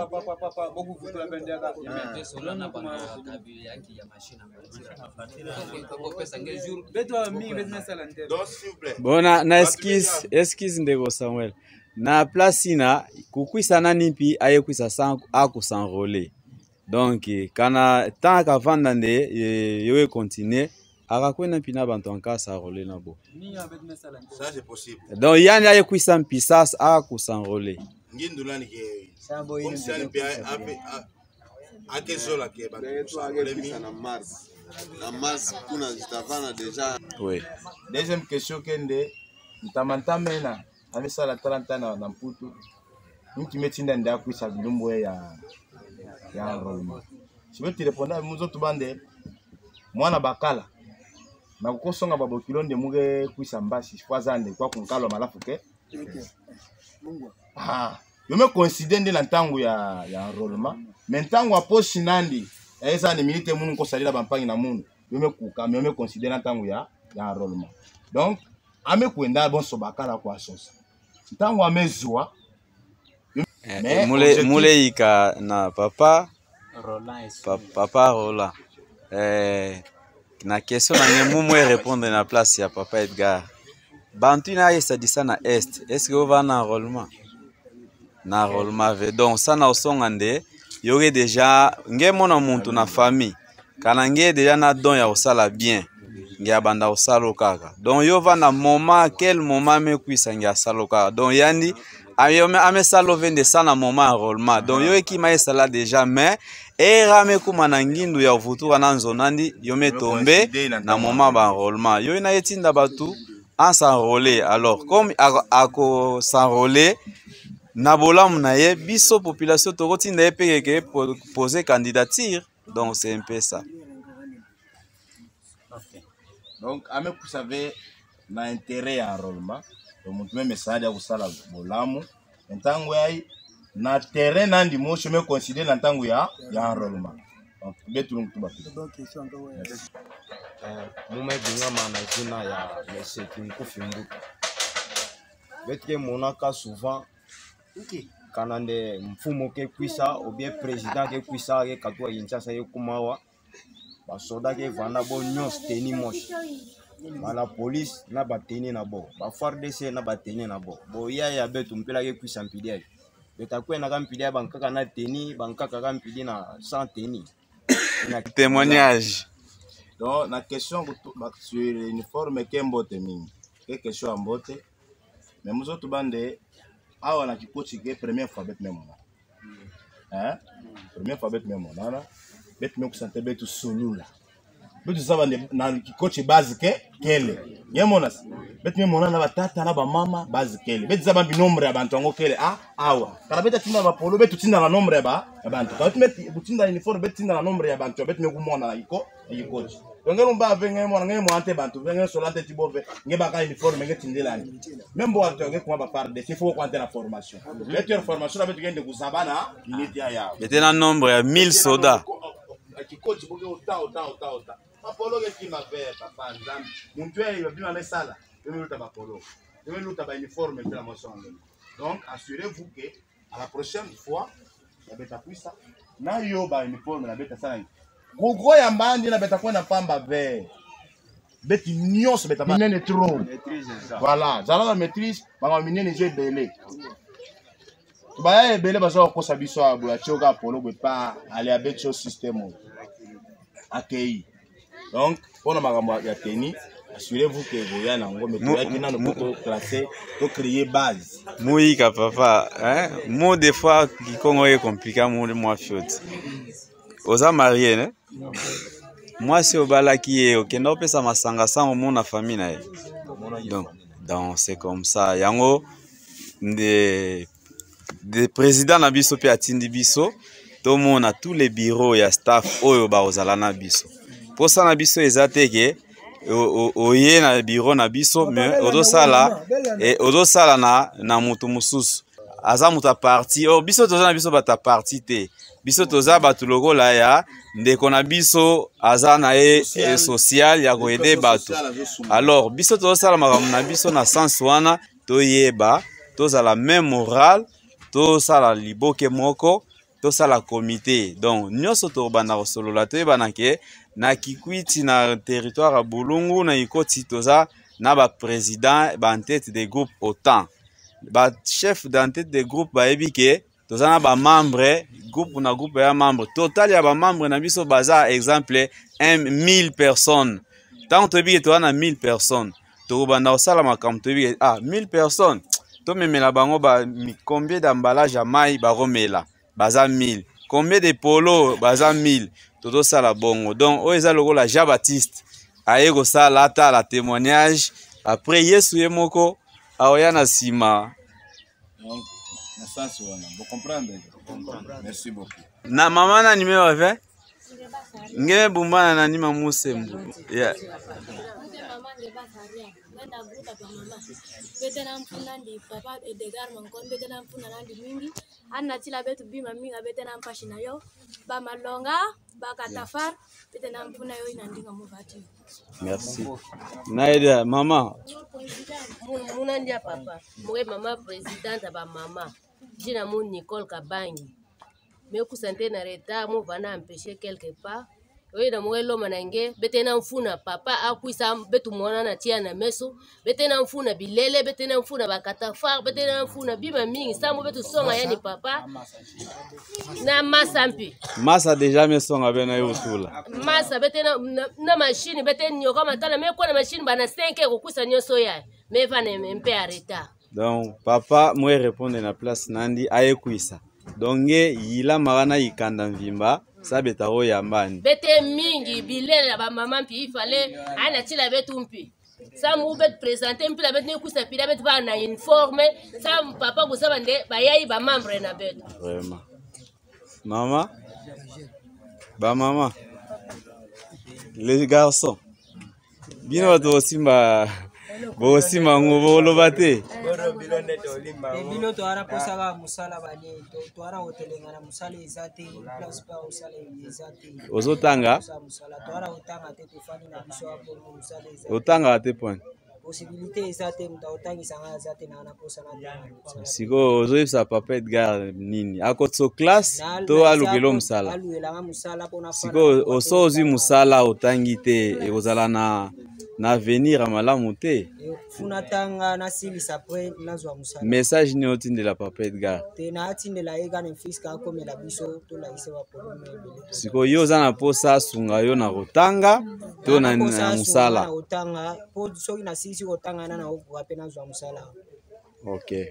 Speaker 4: bona na excuse excuse ndeko Samuel na place na kukwisa na nipi aye kwisa sans akusanrole donc kana tant ka vanda nde yo continuer akakwena pina bantu ankasa role na bo
Speaker 3: Ça c'est possible.
Speaker 4: donc yani aye kwisa mpisas akusanrole
Speaker 3: Ngindulani ke
Speaker 9: sambo
Speaker 3: comme ça le pays a a que zola ke ba
Speaker 7: na mars na mars kuna zitavana deja.
Speaker 3: Oui. Deuxième question kende ntamantama amesala trente ans na Mputu mtu metinda nda kuisa bilumbo ya ya enrôlement. Je vais te répondre à muzo tubande mwana bakala na kukosonga babo kilonde muge kuisa mbasi fwazande kwa kunkalo malafu ke ah yo me considère nde na ntango ya ya enrôlement mais ntango aposhi nandi esa ne minute munu ko salila bampangi na munu yo me kuka yo me considère na ntango ya ya enrôlement donc ame kwenda bon sobakala kwa sosa ntango amezwa
Speaker 4: eh, mule mule ika na papa
Speaker 5: Roland
Speaker 4: pa, papa Roland eh na question na ngemu mwe répondre na place ya papa Edgar bantu na yesa disa na est est-ce que va na enrôlement na enrôlement ve donc ça na osonga nde yoge déjà ngemo na muntu na famille kana nge déjà na don ya osala bien nge abanda osalo kaka donc yo va na moment quel moment me kuisa nge asalo kaka donc yani ayome ame salo vende sana moment enrôlement donc yo ekima esala déjà mais era me kuma na ngindu ya vutura na nzonandi yo me tombe na moment ba enrôlement yo na etinda batu en s'enrôler alors comme ako s'enrôler na bolamu na ye biso population tokotinda ye peke poser candidature donc c'est un peu ça.
Speaker 3: Okay. Donc ame vous savez na intérêt à enrôlement donc même message ya kusala bolamu ntango yai na terrain nandi mo je me considère na ntango ya ya enrôlement donc betu nkuba
Speaker 10: eh mume bingama na jina ya monsieur Kinkufi Mbutu betke monaka souvent kanande mfumo ke kwisa ou bien président ke kwisa ke katwa Kinshasa ye kumawa basoda ke vanda bo nyos teni moshi bala police na bateni na bo ba F A R D C na bateni na bo bo ya ya betu mpela ke kwisa mpidia betakwena ka mpidia bankaka na teni bankaka ka mpidi na sans teni
Speaker 4: na témoignage
Speaker 3: donc la question sur l'uniforme kembote mingi ke question ambote mais muzo tubande awa na kikochi ke première fois bet memo hein première fois bet memo nana bet memo kusante betu solula betu saba na kikochi base ke kele nyemonas bet memo nana batata na ba mama base kele bet saba bi nombre ya bantu ngo kele ah awa kala beta tinda ba polo betu tinda na nombre ya ba bantu ka bet butinda uniforme bet tinda na nombre ya bantu bet memo kumona iko kikochi donc on va venir mon ngé mo ante bantu venir solante tibove ngé baka uniforme ngé tindelani même bo ante ngé ko ba par de il faut ko ante la formation mettez formation avec ngé de kusabana unité ya
Speaker 4: était na nombre ya mille soda
Speaker 3: ki coach boke ota ota ota ota apolo ke ki ma ver papa nzam muntu e yo bima mesala yo luta ba polo yo luta ba uniforme de la motion donc assurez-vous que à la prochaine fois ya beta puisa na yo ba uniforme na beta sana Gros ya mbandi na beta kwa na pamba ve. Beti nyos beta ba nene trop. Voilà, zala la maîtrise, ba minene je belé. Ba ya belé ba zo ko sabiso abu ya choka polo be pa aller avec ce système. Akei. Donc, pour na makambo ya teni, assurez-vous que vous ya na ngombe to ya kina no poto classer, to créer base.
Speaker 4: Moïka papa, hein? Mo des fois qui Congo est compliqué mo moi fiot. Oza marié, né? Moi, c'est au balaki et au kendo pesa masanga sans mon na famille na. Donc, donc c'est comme ça. Yango des des présidents na biso pe atindi biso, tout le monde a tous les bureaux et staff oyo ba ozala na biso. Pour ça na biso ezate ke oye na bureau na biso mais ozosala et ozosala na na mutu mususu aza mutu parti o biso toza na biso bata parti te biso toza batu lokola ya ndeko na biso aza na ye social ya koede bato alors biso tozosala makambo na biso na sens wana toyeba tozala même moral tosala liboke moko tosala comité donc nyonso tobanda kosolola toyebana ke na kikwiti na territoire ya Bulungu na ikoti toza na ba président ba tête de groupe autant ba chef d'entête de groupe ba ebike toza na ba membre groupe na groupe ya membre total ya ba membre na biso baza exemple mille personnes tant tobike toza na mille personnes tobanda kosala makambo tobike ah mille personnes to memela bango ba combien d'emballage ya mai ba romela baza mille combien de polo baza mille todo sala bongo donc o eza lokola Jean Baptiste aye ko sala ata la témoignage après Yesu ye moko aoya na sima
Speaker 3: donc na sens wana vous comprenez merci beaucoup
Speaker 4: na mama na numéro vingt ngeme bumbana na nima musembu yeah
Speaker 11: Betena mpuna ndi papa Edgar Mankon betena mpuna nandi mingi anna tila betu bima minga betena mpashina yo ba malonga ba katafar betena mpuna yo inandinga muvati.
Speaker 4: Merci. Naida mama
Speaker 12: muna ndia papa mwe mama presidente ba mama jina mu Nicole Kabangi me ku centenaire ta mu vana empêcher quelque part. Oui, na mwelo manange betena mfuna papa akwisa betu mwana na tia na meso betena mfuna bilele betena mfuna bakatafar betena mfuna bima mingi samu betu songa yani papa na masa mpi
Speaker 4: masa deja me songa bena yo tula
Speaker 12: masa betena na, na machine betena nyoka matala me kwa na machine bana cinq ko kusa nyoso ya me vana mpe areta
Speaker 4: donc papa mwe répondre na place nandi ayekwisa donge yila magana ikanda mvimba sabeta ho yambani
Speaker 12: bete mingi bilele ba mama mpi ifale ana tila betu mpi samu bet présenter mpi la bet ne kusa pila bet ba na uniforme sam papa kusaba nde bayayi ba membre na betu
Speaker 4: vraiment mama ba mama les garçons bien auto simba bo simba ngobo lobate
Speaker 13: Bilo to ara posala musala bani to to ara hotelenga na musala izate plus pa usala izate
Speaker 4: ozotanga
Speaker 13: musala to ara utanga te tufani na biso hapo musala izate
Speaker 4: otanga te point
Speaker 13: possibilité izate mtaotangi sanga izate na na posala na
Speaker 4: siko ozoyisa papa Edgar nini akotso class to alugelo musala
Speaker 13: alugela musala pona
Speaker 4: siko osozi musala otangi te ekozala na na venir amalamu te
Speaker 13: funatanga na silisa après nazwa musala
Speaker 4: message ni otindela papa Edgar
Speaker 13: te na atindela ega na fiska akomela biso to la ise wa problème
Speaker 4: siko yo za na posa sunga yo na kotanga to na musala
Speaker 13: na kotanga po soki na sisi kotanga na na okupa nazwa musala
Speaker 4: okay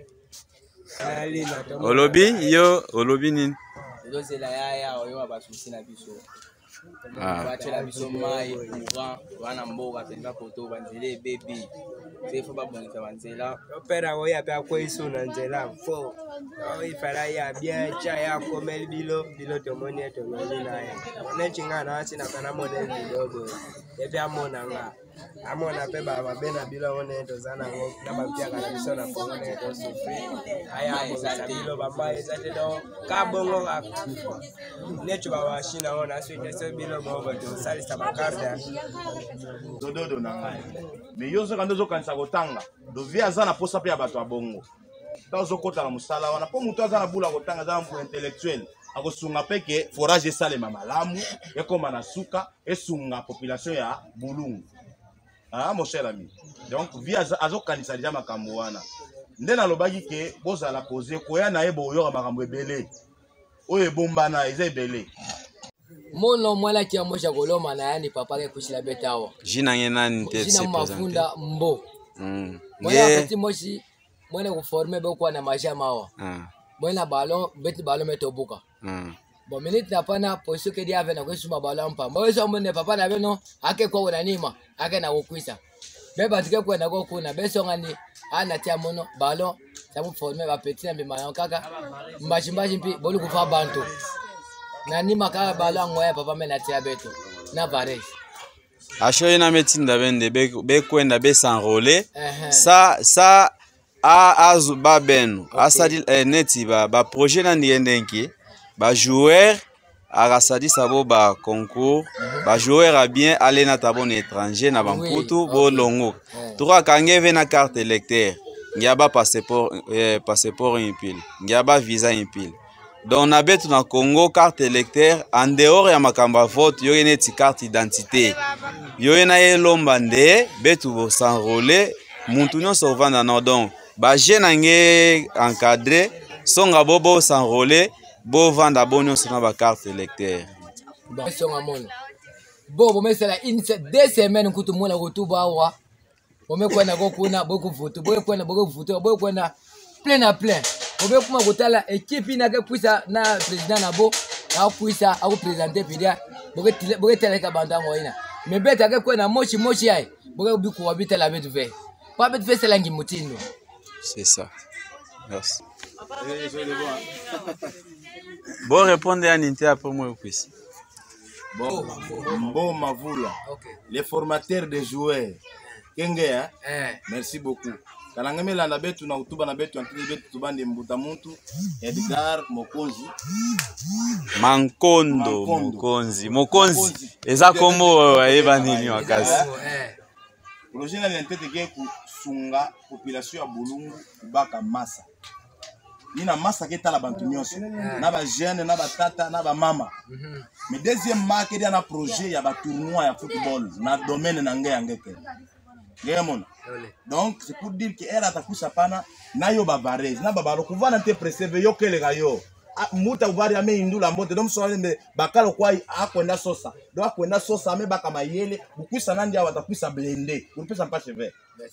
Speaker 4: olobi yo olobi nini
Speaker 14: dozela yaya oyo abasusi na biso bachela biso mai courant wana mboka penza poto banzele bébé sefo babongisa banzela
Speaker 15: opera oya pe akwesu na nzela fo ifara ya bien cha ya komel bilo bilo tomoni to ngoli na ye ne chinga na sina kana model bidogo epe amona nga amona pe baba bena bilo one to zana ngo na bapia kana biso na fonga ne to sufri aya za bilo baba ezate do ka bongo ka ne chuba wa shina ona swite so bilo bongo to sali sabakarda
Speaker 3: dododo na ngai mais yo zoka ndozo kanisa kotanga do via za na posa pe ya bato abongo tazo kota na musala wana po muto aza na bula kotanga za mpu intellectuel akosunga peke forage esalema malamu ekoma na suka esunga population ya Bulungu. Ah mon cher ami, donc via azo kanisa déjà makambo wana nde na lobaki ke boza la poser koya na ebo yo makambo ebele oye bomba na eza ebele
Speaker 14: mono mwala kia moja goloma na yani papa ke kushila betawo
Speaker 4: jina ngena nte
Speaker 14: jina mafunda mbo
Speaker 4: mm
Speaker 14: moya petit moshi mwana ku former be kwa na maja mawa
Speaker 4: ah
Speaker 14: mwana ballon beti ballon meto buka
Speaker 4: ah
Speaker 14: bon minute na pana position ke dia vena ko suma ballon pa mbo so mone papa na beno ake kwa una nima ake na kukwisa beba tike kwa na ko kuna beso ngani ana tia mono ballon sabu former ba petit na bima kaka mbaji mbaji mpi bolu kufa bantu na nima ka ballon ngoya papa mena tia beto na vares
Speaker 4: Achoye na metinda bende be kwenda be s'enrôler. Ça ça a azu ba beno. Asadi neti ba ba projet na ndiendenki. Ba joueur arasadi sabo ba concours. Ba joueur a bien aller na tabon étranger na bamputu bo longo. Trois kangeve na carte électeur. Ngiaba passeport eh, passeport impile. Ngiaba visa impile. Donc na betu na Congo carte électeur en dehors ya makamba vote yo neti carte identité. Yo na elomba nde betu bo s'enrôler muntu nyonso vanda na donc ba jeune nge encadré songa bobo s'enrôler bo vanda bo nyonso na ba carte électeur.
Speaker 14: Ba songa mono. Bo bo mesela une deux semaines kutu mona kutuba wa. Bo mekwenda ko kuna bo ku vote bo kwenda bo ku vote bo kwenda plein à plein. Obe kuma kotala équipe na ke puisa na président na bo a puisa a représenter pidia boke boke tele ka banda moina mais beta ke kwena mochi mochi ai boke bi ko habiter la betu fait pas betu fait c'est langi mutino.
Speaker 4: C'est ça. Merci. Bon répondre à Ninte après moi quiz.
Speaker 3: Bon bon Mavula. Les formateurs des joueurs. Kenge hein? Merci beaucoup. Kalangamela na betu na utuba na betu antini betu tubande mbuta muntu Edgar Mokonzi
Speaker 4: Mankondo Mokonzi Mokonzi eza kombo eba nini wakasi
Speaker 3: projet na ntete ke kusunga population ya Bulungu baka massa ina massa ke tala bantu nyonso na ba jeune na ba tata na ba mama mais deuxième marque dia na projet ya ba tournoi ya football na domaine na nge yangeke Gémon. Donc c'est pour dire que era takusa pana na yo bavarez na babalo kuvana te preserver yo kele gayo muta uvari ame indula mbote donc so me bakalo kwa akwenda sosa donc akwenda sosa ame baka mayele bukusa nandi awa takusa blender pour pesa pas cheve.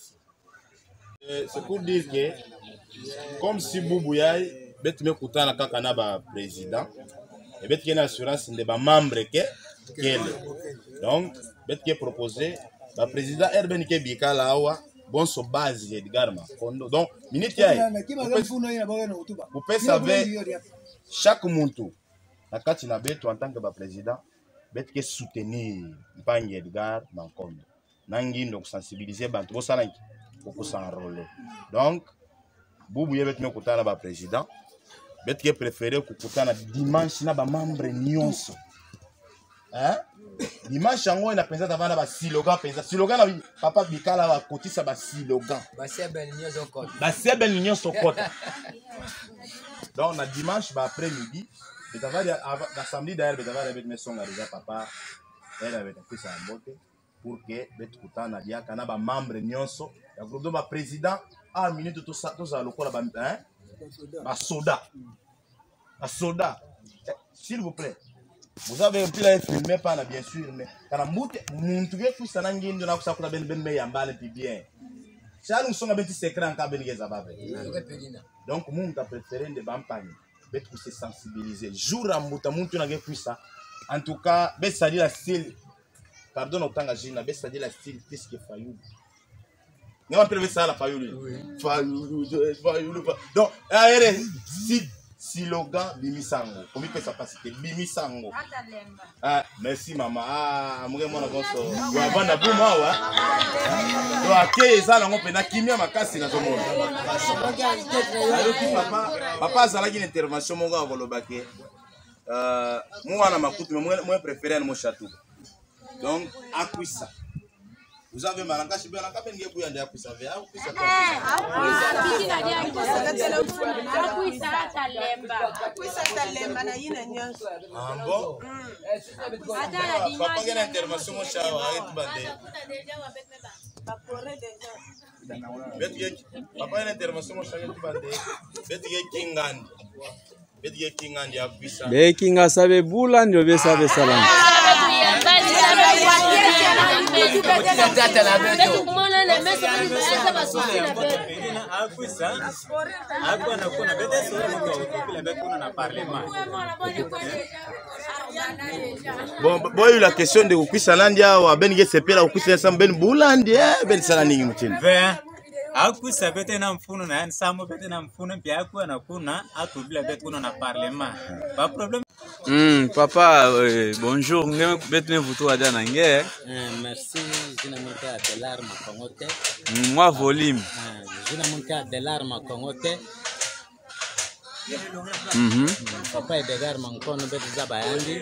Speaker 3: Euh, c'est pour dire que comme si Boubou yai bet me kutana kaka na ba président et bet kena assurance de ba membre ke kele donc bet ke proposer le président Herben Kebika là bon so base Edgar Makondo donc minute yae vous pouvez savoir chaque muntu na kati na beto en tant que président bet ke soutenir Mpangi Edgar Makondo nangi donc sensibiliser bantu bo sala ko s'enrôler donc Boubou yebet me kutana ba président bet ke préférer ko kutana dimanche na ba membre nyonso hein. Dimanche yango ina penza tavana ba silogan penza silogan na papa Bikala ba kotisa ba silogan
Speaker 14: ba sebel nyonso kota
Speaker 3: ba sebel nyonso kota donc na dimanche ba après midi betavali na samedi d'ailleurs betavali avec mes songa déjà papa elle avait fait ça mbote pour que bet kutana dia kana ba membre nyonso ya groupe ba président a minute tout ça tout ça lokola ba hein ba soda ba soda s'il vous plaît. Vous avez un peu filmé par bien sûr, mais quand on monte, vous avez ça n'engine de la cosa pour ben ben mais yambale puis bien. Ça nous sommes un petit secret en cabine des abaves. Donc mon a préféré de campagne, bet pour se sensibiliser. Jour à monta monte na ge ça. En tout cas, bet ça dit la style. Pardon autant que j'ai na bet ça dit la style qu'est-ce que Fayou. Nous on prévu ça la Fayou. Fayou, Fayou. Donc, allez, si Silogan Bimisango. Comment peut ça passer? Bimisango. Ah, merci maman. Ah, moi mon avanso. Wa bana buma wa. Do ake ça na ngopena kimia makasi na zomo. Papa, papa zalaki une intervention mon gars kolobake. Euh, moi na makutu moi moi préféré mon château. Donc, akwisa. Vous avez malanga chez Belanga ben ngebu yande akwisa ve akwisa.
Speaker 11: Bikina dia akwisa telefone. Akwisa talemba. Akwisa talemba na yina nyonso.
Speaker 3: Ah bon?
Speaker 11: Ata la dimanche.
Speaker 3: Papa ngena intervention mon chawa arrête bande. Betge papa ngena intervention mon chawa bande. Betge kingandi. Betge kingandi akwisa.
Speaker 4: Be kinga sabe bula ndio be sabe salama.
Speaker 3: Bon, boy, la question de Kukwisa Landia ou Benige Sepela ou Kukwisa Sam Ben Boulandia, Ben Salani Moutin.
Speaker 6: Akusa bete na mfuno na samo bete na mfuno pia akuwa na kuna atubila bete kuna na parlement. Ba problem
Speaker 4: Mm, papa, euh, bonjour. Merci pour à Danangue.
Speaker 5: Merci. Je n'ai pas de larmes à Congote.
Speaker 4: Moi, volume.
Speaker 5: Je n'ai pas de larmes à Congote. Papa est de larmes à Congote.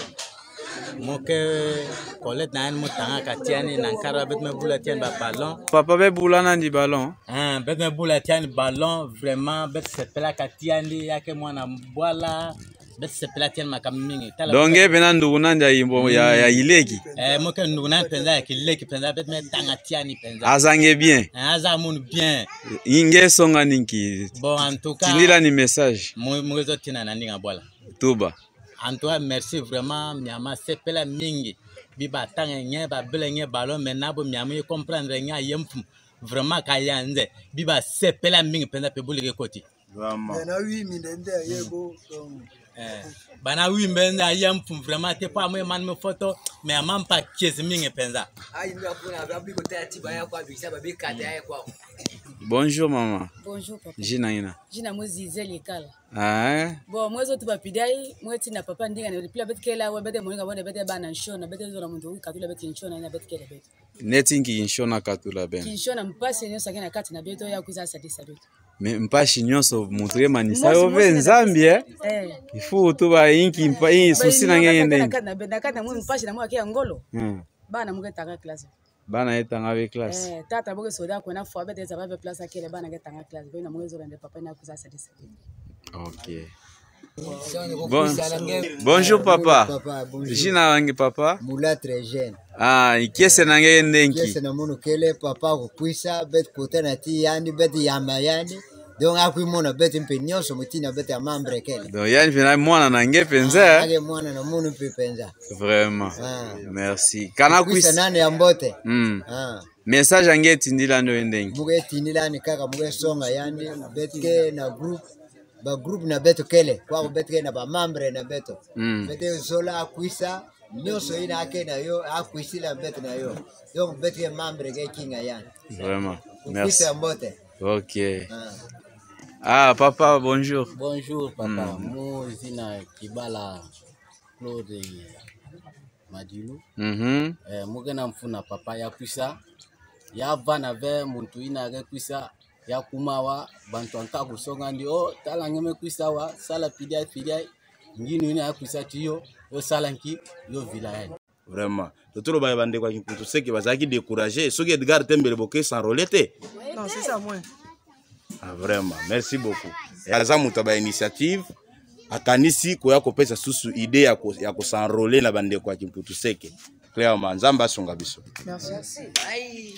Speaker 5: Moke Colette na mo tanga katiani na nkara bet me bula tiani ba ballon.
Speaker 4: Papa be bula na di ballon.
Speaker 5: Ah, bet me bula tiani ballon vraiment bet se pela katiani yake mwana mbwala. Bet se pela tiani makamingi.
Speaker 4: Donc e bena ndugu nanja yimbo ya ya ileki.
Speaker 5: Eh moke ndugu na penza ya kileki penza bet me tanga tiani penza.
Speaker 4: Azange bien.
Speaker 5: Aza mun bien.
Speaker 4: Inge songa ninki.
Speaker 5: Bon en tout cas.
Speaker 4: Tinila ni message.
Speaker 5: Mo mo zo tina na ndinga bwala.
Speaker 4: Tuba.
Speaker 5: En tout cas, merci vraiment. Miama sepela mingi. Biba tanga nye ba bele nye ballon menabo miama y comprendre nya yemfu. Vraiment kayanze. Biba sepela mingi penda pe buli ke koti.
Speaker 2: Vraiment. Bana oui mindende yebo.
Speaker 5: Eh. Bana oui mbenda yemfu vraiment te pa mo man me photo mais amam pa kies mingi penza.
Speaker 14: Ai ndio kuna babi ko tati baya kwa bikisa babi kata ya kwa.
Speaker 4: Bonjour maman.
Speaker 16: Bonjour papa.
Speaker 4: Jina ina.
Speaker 16: Jina mozize lekala.
Speaker 4: Ah.
Speaker 16: Bon mwezo tu bapidai mweti na papa ndinga ne pila bet kela we bete moninga bone bete bana nshona bete zo na muntu katula bete nshona na bete kela bete.
Speaker 4: Netingi nshona katula ben.
Speaker 16: Nshona mpasi nyo sakena kati na beto ya kuza sadisa beto.
Speaker 4: Me mpashi nyonso muntu ye manisa yo ve nzambi eh.
Speaker 16: Eh.
Speaker 4: Ifu tu ba inki mpa in susi na ngende.
Speaker 16: Na kati na bete na kati na mpashi na mwa kia ngolo.
Speaker 4: Hmm.
Speaker 16: Bana muketanga classe.
Speaker 4: Bana etanga avec classe.
Speaker 16: Eh tata boke soda ko na fo bete za ba place akele bana ketanga classe. Bena mwezo rende papa na kuza sadisa beto.
Speaker 4: OK. Bon. Bonjour papa. Papa bonjour. Jina wangi papa?
Speaker 9: Mula très jeune.
Speaker 4: Ah, ikiese na ngeye ndenki.
Speaker 9: Ikiese na munu kele papa ko kuisa bet kote na ti yani bet yamba yani. Donc akui mona bet mpe nyonso mutina bet ya membre kele.
Speaker 4: Donc yani fina mwana na nge penza.
Speaker 9: Ah, mwana na munu mpe penza.
Speaker 4: Vraiment. Ah. Merci. Kana
Speaker 9: kuisa nane ya mbote.
Speaker 4: Mm. Ah. Message ange tindila ndo ndenki.
Speaker 9: Muge tindila ni kaka muge songa yani betke na group ba group na beto kele kwa betke na ba membre na beto. Mm. Bete zola akuisa nyonso ina ake na yo akuisila beto na yo. Donc betke membre ke kinga yani.
Speaker 4: Vraiment. Merci.
Speaker 9: Kuisa mbote.
Speaker 4: OK. Ah. Ah, papa, bonjour.
Speaker 17: Bonjour, papa. Mm. Moi, zina Kibala Claude Madilu.
Speaker 4: Mhm.
Speaker 17: Eh, mugena mfuna papa ya kuisa. Ya vana ve muntu ina ge kuisa ya kumawa bantu anka kusonga ndio tala ngeme kuisa wa sala pidia pidia ngini ina ya kuisa tiyo yo sala nki yo vilaya.
Speaker 3: Vraiment. Totoro ba bande kwa kimputu seki bazaki décourager soki Edgar Tembele boke s'enrôler te.
Speaker 13: Non, c'est ça moi.
Speaker 3: Ah, vraiment, merci beaucoup. Et aza mutu ba initiative akanisi koya kopesa susu idée ya ko ya ko s'enrôler na bande kwa kimputu seki. Clairement nzamba songa biso.
Speaker 13: Merci. Aïe.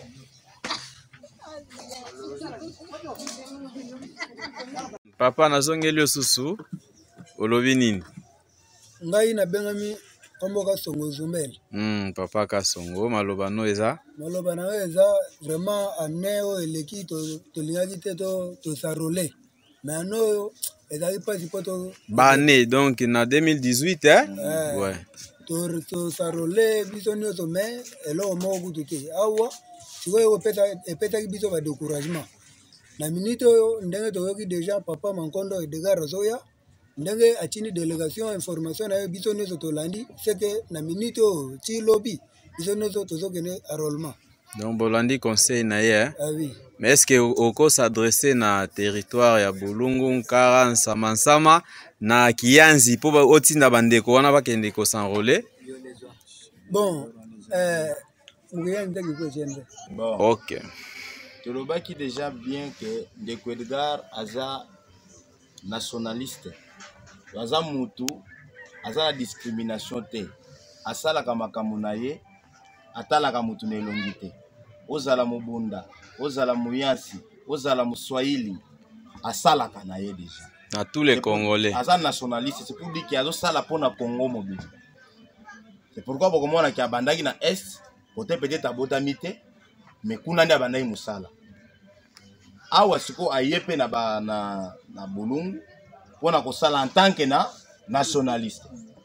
Speaker 4: Papa nazongeli osusu olobi nini?
Speaker 2: Ngai na bengami kombo ka songo zumel.
Speaker 4: Mm, papa ka songo maloba no eza.
Speaker 2: Maloba na eza vraiment aneo eleki to to lingaki te to to sarole. Mais ano ezali pas poto.
Speaker 4: Bané donc na deux mille dix-huit hein?
Speaker 2: Eh,
Speaker 4: ouais.
Speaker 2: To to sarole biso nyo to mais elo mo ku tuke. Awa sikoyo peta peta biso ba découragement. Na minute oyo ndenge toyoki déjà papa Mankondo Edgar Zoya ndenge achini délégation information na biso nezo tolandi c'est que na minute oyo ti lobby biso nezo tozokene enrôlement.
Speaker 4: Donc bolandi conseil na ye.
Speaker 2: Ah oui.
Speaker 4: Mais est-ce que oko s'adresser na territoire ya Bulungu Nkara Nsama Nsama na Kianzi po otinda bandeko wana bakende ko s'enrôler?
Speaker 2: Bon euh mugiya ndaki ko chende.
Speaker 3: Bon.
Speaker 4: OK.
Speaker 3: Tolobaki déjà bien que Ndeko Edgar aza nationaliste. Aza mutu aza la discrimination te. Asalaka makambo na ye atalaka mutu na elongi te. Ozala mobunda, ozala muyasi, ozala muswahili asalaka na ye déjà.
Speaker 4: Na tous les Congolais.
Speaker 3: Aza nationaliste, c'est pour dire qu'il azo sala pona Congo mobile. C'est pourquoi bokomona ki abandaki na est, côté peut-être abotamite, mais kuna ndi abandaki musala. Awa siko ayepe na ba na na Bulungu pona ko sala en tant que na nationaliste.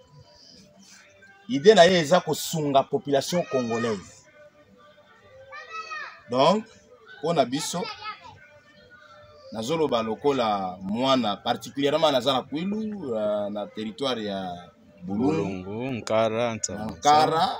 Speaker 3: Idée na ye eza ko sunga population congolaise. Donc pona biso nazolo ba lokola mwana particulièrement na zana Kwilu uh, na territoire ya
Speaker 4: Bulungu, Nkara,
Speaker 3: Nkara,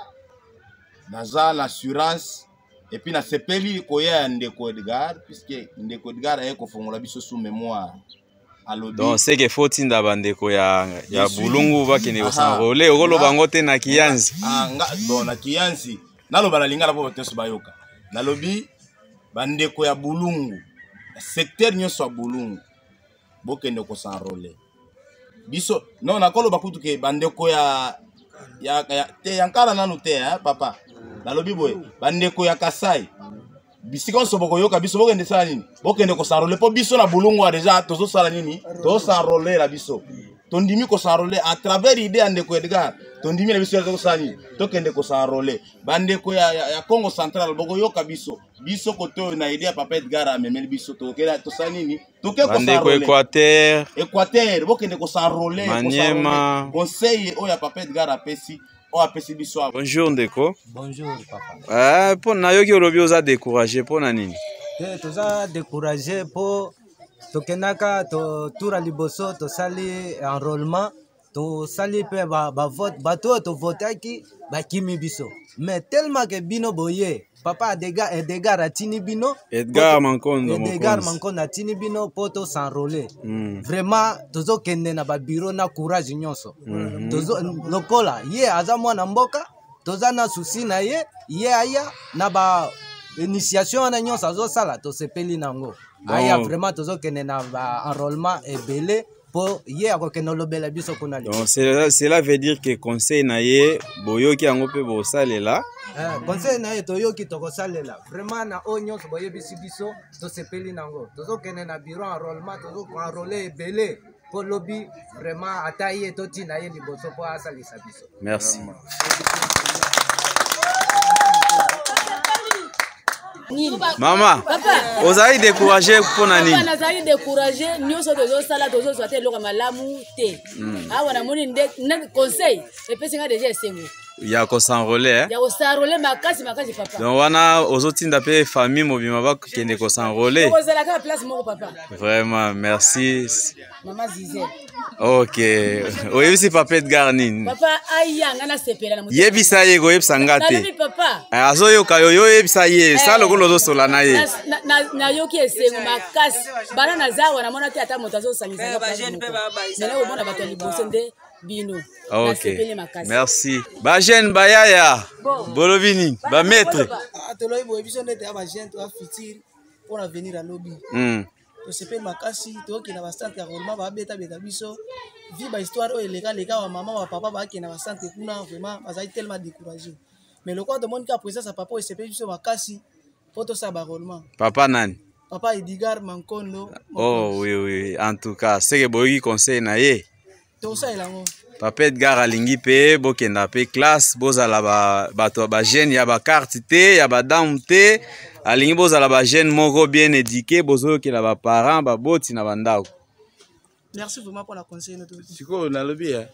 Speaker 3: naza l'assurance, et puis na sepeli koya ndeko Edgar, puisque ndeko Edgar a kofongola biso sous mémoire.
Speaker 4: Donc c'est que faut tinda bandeko ya ya Bulungu bakene kosanrole okolo bango te na Kianzi.
Speaker 3: Ah nga bon na Kianzi, naloba na lingala po bateso bayoka. Nalobi bandeko ya Bulungu, secteur nyonso ya Bulungu bokende kosanrole. Biso non nakolo bakutu ke bandeko ya ya te yankala nanu te hein papa. Nalobi boye bandeko ya Kasai bisika soboko yoka biso bokende sala nini bokende ko s'enrôler po biso na Bulungu déjà tozo sala nini to s'enrôler la biso tondimi ko s'enrôler à travers idée andeko Edgar tondimi na biso to sala nini to kende ko s'enrôler bandeko ya, ya, ya Congo central boko yoka biso biso ko to na idée papa Edgar a memeli biso to kela to sala nini to ke ko
Speaker 4: bandeko Équateur
Speaker 3: Équateur bokende ko s'enrôler
Speaker 4: Maniema
Speaker 3: conseil o ya papa Edgar a pesi.
Speaker 4: Bonjour Ndeko.
Speaker 8: Bonjour papa.
Speaker 4: Eh pour na yoki olobi oza découragé pour na nini?
Speaker 8: Te toza découragé pour tokenaka to tura liboso to sali enrôlement to sali pe ba, ba vote bato to votaki ba kimi biso. Mais tellement que bino boye papa Edgar Edgar atini bino
Speaker 4: Edgar Mankondo
Speaker 8: Edgar Mankondo atini bino poto s'enrôler. Mm. Vraiment tozo kende na ba bureau na courage nyonso. Mm -hmm. Tozo lokola ye aza mwana mboka toza na susi na ye ye aya na ba initiation na nyonso azo sala to sepeli nango. Aya vraiment tozo kende na ba enrôlement ebele pour ye akokende lobela biso kuna li.
Speaker 4: Donc cela cela veut dire que conseil na ye boyoki yango pe bo salela.
Speaker 8: Eh conseil na ye toyoki to ko salela. Vraiment na onyo so boye bisi biso to sepeli nango. Tozo kende na bureau enrôlement tozo ko enrôler ebele pour lobby vraiment ataye to tina ye liboso po asalisa biso.
Speaker 4: Merci. Mama, ozali découragé pour nani?
Speaker 16: Papa nazali découragé, nyonso tozo sala tozo sote loka malamu te. Awa na moni nde conseil, epesinga déjà esengo.
Speaker 4: Ya ko s'enrôler hein?
Speaker 16: Ya ko s'enrôler makasi makasi papa.
Speaker 4: Donc wana ozotinda pe famille mobima ba kende ko s'enrôler.
Speaker 16: Ko zala ka place moko papa.
Speaker 4: Vraiment, merci.
Speaker 16: Maman Zizel.
Speaker 4: OK. Oyebisi papa Edgar nini?
Speaker 16: Papa ayanga na sepela na mutu.
Speaker 4: Yebisa ye go yebisa ngate.
Speaker 16: Na papa.
Speaker 4: Azo yoka yo yo yebisa ye, sala ko lozo sola na ye.
Speaker 16: Na na yoki esengo makasi. Bana na zawa na mona te ata moto azo sangisa. Ba jeune pe ba ba. Na ko mona bato liboso nde bino.
Speaker 4: OK. Merci. Ba jeune bayaya. Bolobini, ba maître.
Speaker 2: Atoloyi bo ebiso ndete aba jeune to afitir pour l'avenir à lobby.
Speaker 4: Mm.
Speaker 2: To sepe makasi to ki na ba centre ya Roma ba beta beta biso. Vi ba histoire o elega lega wa maman wa papa ba ki na ba centre kuna vraiment bazali tellement découragé. Mais le quoi de monde ka présence à papa et sepe biso makasi pour to sa ba Roma.
Speaker 4: Papa nani?
Speaker 2: Papa Edgar Mankondo.
Speaker 4: Oh oui oui, en tout cas, c'est que boyi conseil na ye.
Speaker 2: To sa elango.
Speaker 4: Papa Edgar alingi pe bokenda pe classe bozala ba bato ba jeune ya ba carte te ya ba dame te alingi bozala ba jeune moko bien éduqué bozo ke la ba parents ba boti na bandako.
Speaker 2: Merci vraiment pour la conseil notre.
Speaker 3: Siko na lobi ya.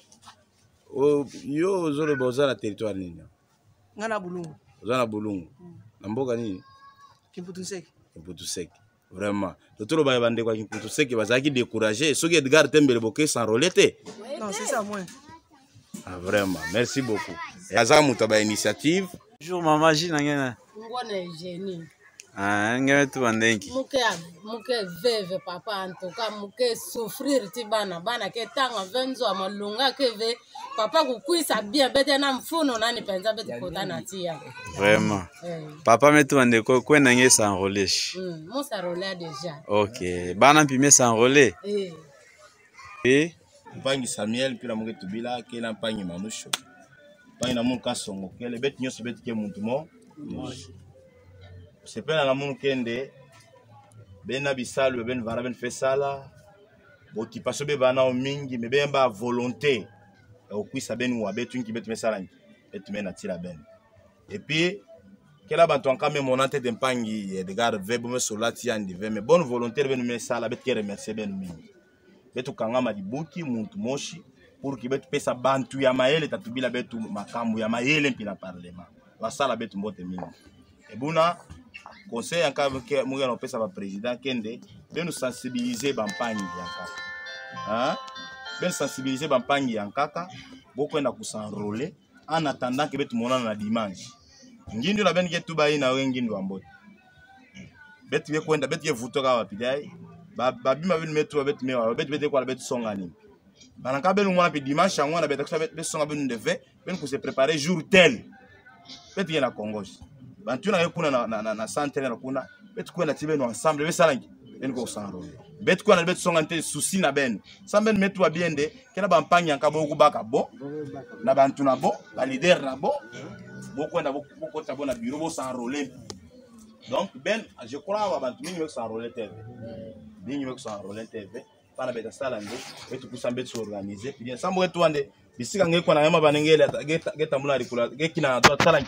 Speaker 3: O yo zolo boza na territoire nini?
Speaker 2: Ngana Bulungu.
Speaker 3: Boza na Bulungu. Na mboka nini?
Speaker 2: Kimputu Sek.
Speaker 3: Kimputu Sek. Vraiment. Totolo ba bande kwa Kimputu Sek bazaki décourager. Soki Edgar Tembele boké s'enrôler te.
Speaker 2: Non, c'est ça moi.
Speaker 3: Ah vraiment, merci beaucoup. Yaza muta ba initiative.
Speaker 4: Bonjour maman Jinangena.
Speaker 12: Ngone génie.
Speaker 4: Ah, ngeme tu bandenki.
Speaker 12: Muke muke veve papa en tout cas muke souffrir ti bana bana ke tanga venzo amalunga ke ve papa kukuisa bien bete na mfuno nani penza bete kota na tia.
Speaker 4: Vraiment. Eh. Papa metu bandeko kwenda nge s'enrôler.
Speaker 12: Mm, mo s'enrôler déjà.
Speaker 4: OK. Bana mpime s'enrôler.
Speaker 12: Eh.
Speaker 4: Eh
Speaker 3: mpangi Samuel puis la moke tubila ke na mpangi Manusho. Mpangi na mun kasongo ke le bet nyoso bet ke muntu mo. C'est pas la mun kende ben abisalu ben vara ben fesala boti paso be bana o mingi me ben ba volonté o kwisa ben wa betu nki bet mesala bet mena tira ben. Et puis kela bantu ankame monante de mpangi Edgar vebo me solati andi ve me bonne volonté ben mesala bet ke remercier ben mingi. Betu kangama dibuki muntu moshi pour ki betu pesa bantu ya maele tatubila betu makambu ya maele mpina parlement basala betu mbote mingi ebuna conseil encore que moi on pesa ba président kende ben nous sensibiliser bampangi yankaka hein ben sensibiliser bampangi yankaka bokwenda kusanrole en attendant que betu monana na dimanche ngindu la benike tuba ina wengindu ambote betu ye kwenda betu ye vutoka wapidai babima binu metu betu mewa betu betu kwa betu songa nini banaka belu mwana pi dimanche ngwana betu kwa betu songa binu deve benu ko se préparer jour tel betu ye na Congos bantu na kuna na na na centre na kuna betu kwenda tibenu ensemble be salangi benu ko sanrole betu kwa na betu songa nte souci na ben samben metu abiende kena bampanya nkabo kubaka bo na bantu na bo ba leader na bo beaucoup na beaucoup ta bona bureau bo s'enrôler donc ben je crois wa bantu mingi s'enrôler tv mingi s'enrôler tv pana beta sala ndo etu kusambe tu organiser bien sambo etu ande bisika ngeko na yama banengele geta geta mulari kula gekina do sala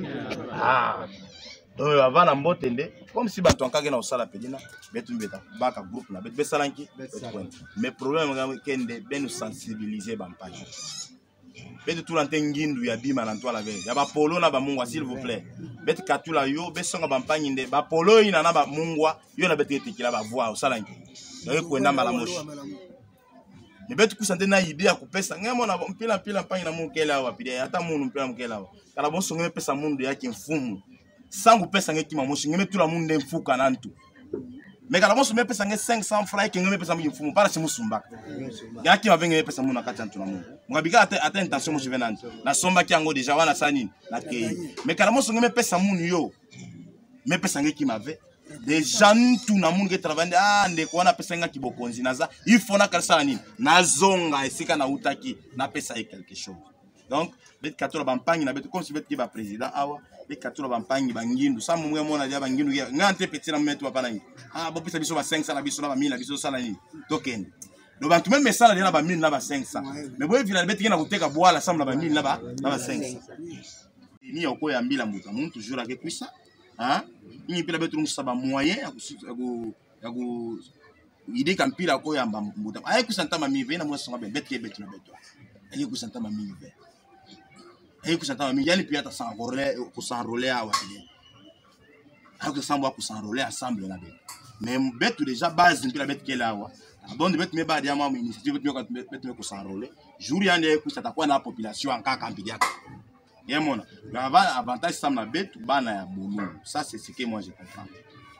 Speaker 3: ah donc avant na mbotende comme si bantu ankage na osala pelina betu mbeta baka groupe na betu besalanki betu point mais problème ngam kende ben sensibiliser bampani betu tulante ngindu ya bima na ntwala be ya ba polo na ba mungwa s'il vous plaît betu katula yo besonga bampani nde ba polo ina na ba mungwa yo na betu etikila ba voix osalanki donc kwenda mala moshi mais betu kusante na idea kupesa ngemo na mpila mpila mpangi na mukela wa pide hata munu mpila mukela wa kala bonso ngeme pesa mundu yake mfumu sangu pesa ngeki mamoshi ngeme tula munde mfuka nantu mais kala bonso me pesa nge cinq cents francs ke ngeme pesa mu mfumu para si musumbaka yaki mavenge pesa muna kati antu na mundu ngabika ata ata intention mo juvenant na somba ki yango déjà wana sanini na kei mais kala bonso ngeme pesa munu yo me pesa ngeki mave des gens tout na mundu ke travailler ah ndeko wana pesa ngaki bokonzi naza il faut na kalsa nini nazonga esika na utaki na pesa e quelque chose donc bet katola bampangi na bet comme si bet ki ba président awa bet katola bampangi bangindu sa mumwe mona dia bangindu ya ngante petit na metu hapana ngi ah bo pesa biso ba cinq cents na biso na ba mille na biso sala nini token do bantu même sala dia na ba mille na ba cinq cents mais boye vila bet ki na kuteka boala sa na ba mille na ba na ba cinq cents ni yoko ya mbila muta muntu toujours ake kuisa hein ni pila betu musa ba moyen ya ku ya ku ide kampira ko ya mbuta ay kusanta ma mive na mo songa bet ke bet na betu ay kusanta ma mive et que ça t'a mis yani puis à s'enrôler pour s'enrôler à Ouattara alors que ça va pour s'enrôler ensemble là mais bête déjà base depuis la bête qui est là wa bon de bête mais ba dia ma initiative bête bête pour s'enrôler jour yande que ça t'a quoi la population en cas campidia et mon avantage ça na bête bana ya bolu ça c'est ce que moi je comprends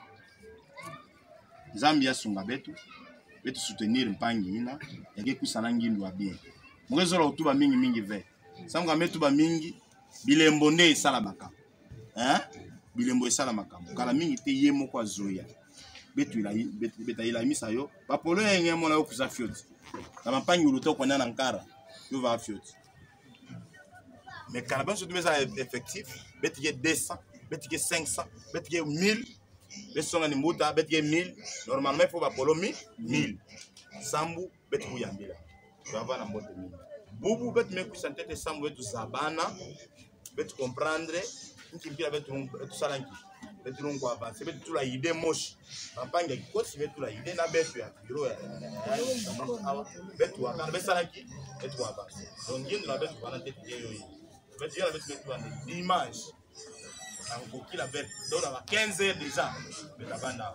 Speaker 3: Zambia sunga bête bête soutenir mpangi ina yake kusana ngindu wa bien mwezo la utuba mingi mingi ve sanga metu ba mingi bilembo nde esala makam hein bilembo esala makam kala mingi te yemo kwa zoya betu ila beta ila misa yo ba polo yenge mona yo kuza fioti na mampangi uluto kwa nana nkara yo va fioti mais kala ba surtout ça effectif betu ke deux cents betu ke cinq cents betu ke mille besonga ni muta betu ke mille normalement il faut ba polo mille sambu betu kuyambila tu va na mbote mille Boubou bet me kusante te sambu betu sabana betu comprendre nki bila betu betu salanki betu longo avancer betu tula idée moche campagne ki kosi betu la idée na betu ya bureau ya betu akana besalanki betu avancer donc ngi na betu kana te yo yi betu ya betu betu ande dimanche na ko kila bet do na quinze heures déjà betu banda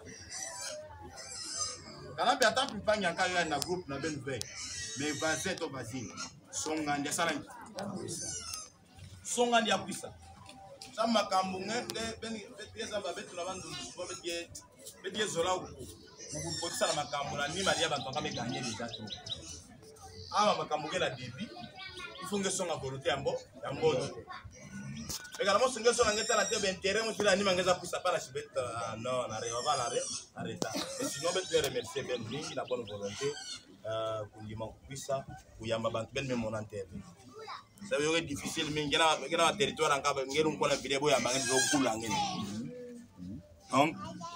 Speaker 3: kana be ata pipanya nkayo na groupe na ben veille mais vas-y to vas-y songa ndia salangi songa ndia kwisa sama kambu ngende beni beteza ba betu na bandu bo betye betye zola ku kupotisa na makambu na nima dia bantu kama gagner déjà tout ama makambu ngela débit ifunge songa volonté ambo ambo ega mo songa songa ngeta la tebe intérêt mo tila nima ngeza kwisa para sibeta non na rewa bala re arrêta et sinon betu remercier ben mingi la bonne volonté euh kundima kwisa kuyamba bantu ben même en terre ça veut dire difficile mais ngena ngena territoire ngaba ngeru ko la vidéo boya bangi zo kula ngene donc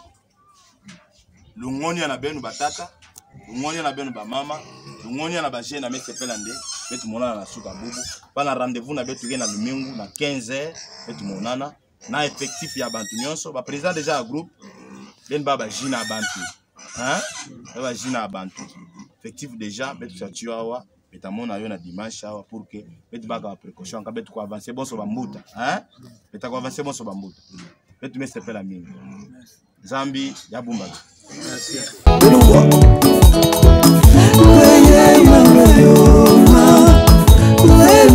Speaker 3: lungoni na benu batata lungoni na benu ba mama lungoni na ba jeune na mese pelande betu monana na suka bubu bana rendez-vous na betu ke na lumingu na quinze heures betu monana na effectif ya bantu nyonso ba président déjà groupe ben baba jina bantu hein baba jina bantu effectif déjà betu chatuawa betamona yo na dimanche awa pour que betu baka précaution ka betu ko avancer bonso bambuta hein betu ko avancer bonso bambuta betu mese pela mingi Zambi ya bumba merci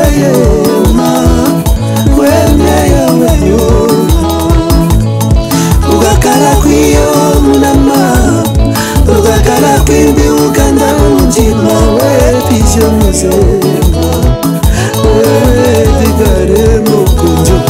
Speaker 18: yema wene ya weyo ukakala kwiyo munama ukakala kwimbi ukanda unjima we pisho muzema we digare mokunjo.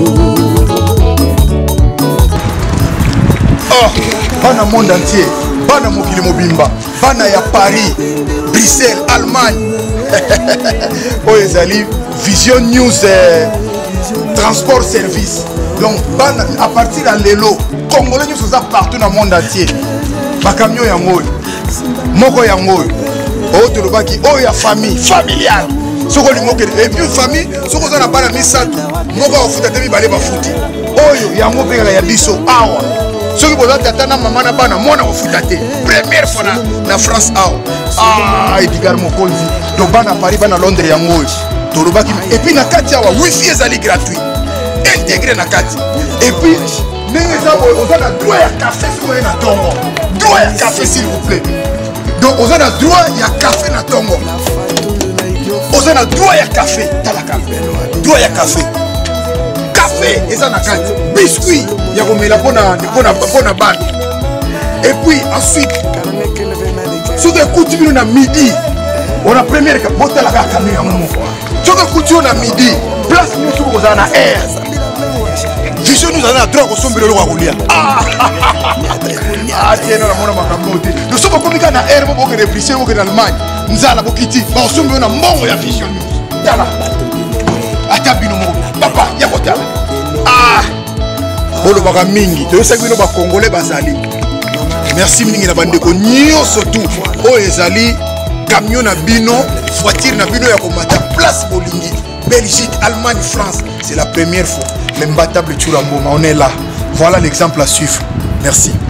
Speaker 19: Oh, bana monde entier, bana mokili mobimba, bana ya Paris, Bruxelles, Allemagne. Oyo ezali Vision News eh, Transport Service. Donc bana à partir de lelo, Congolais nous sommes partout dans le monde entier. Ba camion yango, moko yango. Oh to lobaki, oh ya famille, familiale. Soko li moke et puis famille, soko za na bana misatu, moko ofuta te mi bale ba futi. Oyo yango pe ya biso awa. Ceux qui posent tata na maman na bana mona ofuta te. Première fois na na France awa. Ah, Edgar Mokonzi. Donc bana Paris bana Londres yango. To lobaki et puis na kati awa wifi ezali gratuit. Intégré na kati. Et puis ndenge za on a droit ya café sur na tongo. Droit ya café s'il vous plaît. Donc on a droit ya café na tongo. On a droit ya café, tala café. Droit ya café. Café eza na kati. Biscuit ya komela pona pona pona ban. Et puis ensuite sur des coups de na midi. On a première bota la caméra mon. Sur des coups de na midi. Place nous sur aux na air. Vision nous allons à droit au sombre le roi Roulia. Ah ah tiens la mona makambote. Nous sommes comme na air mo que réfléchir au en Allemagne. Nzala bokiti ba au sombre na mbongo ya Vision News. Tala. Atabino mo. Papa ya kotala. Ah bolo baka mingi to yesa bino ba congolais bazali. Merci mingi na bandeko nyonso tu o ezali camion na bino voiture na bino ya komata place bolingi Belgique, Allemagne, France, c'est la première fois. L'imbattable Tchuramboma, on est là. Voilà l'exemple à suivre. Merci.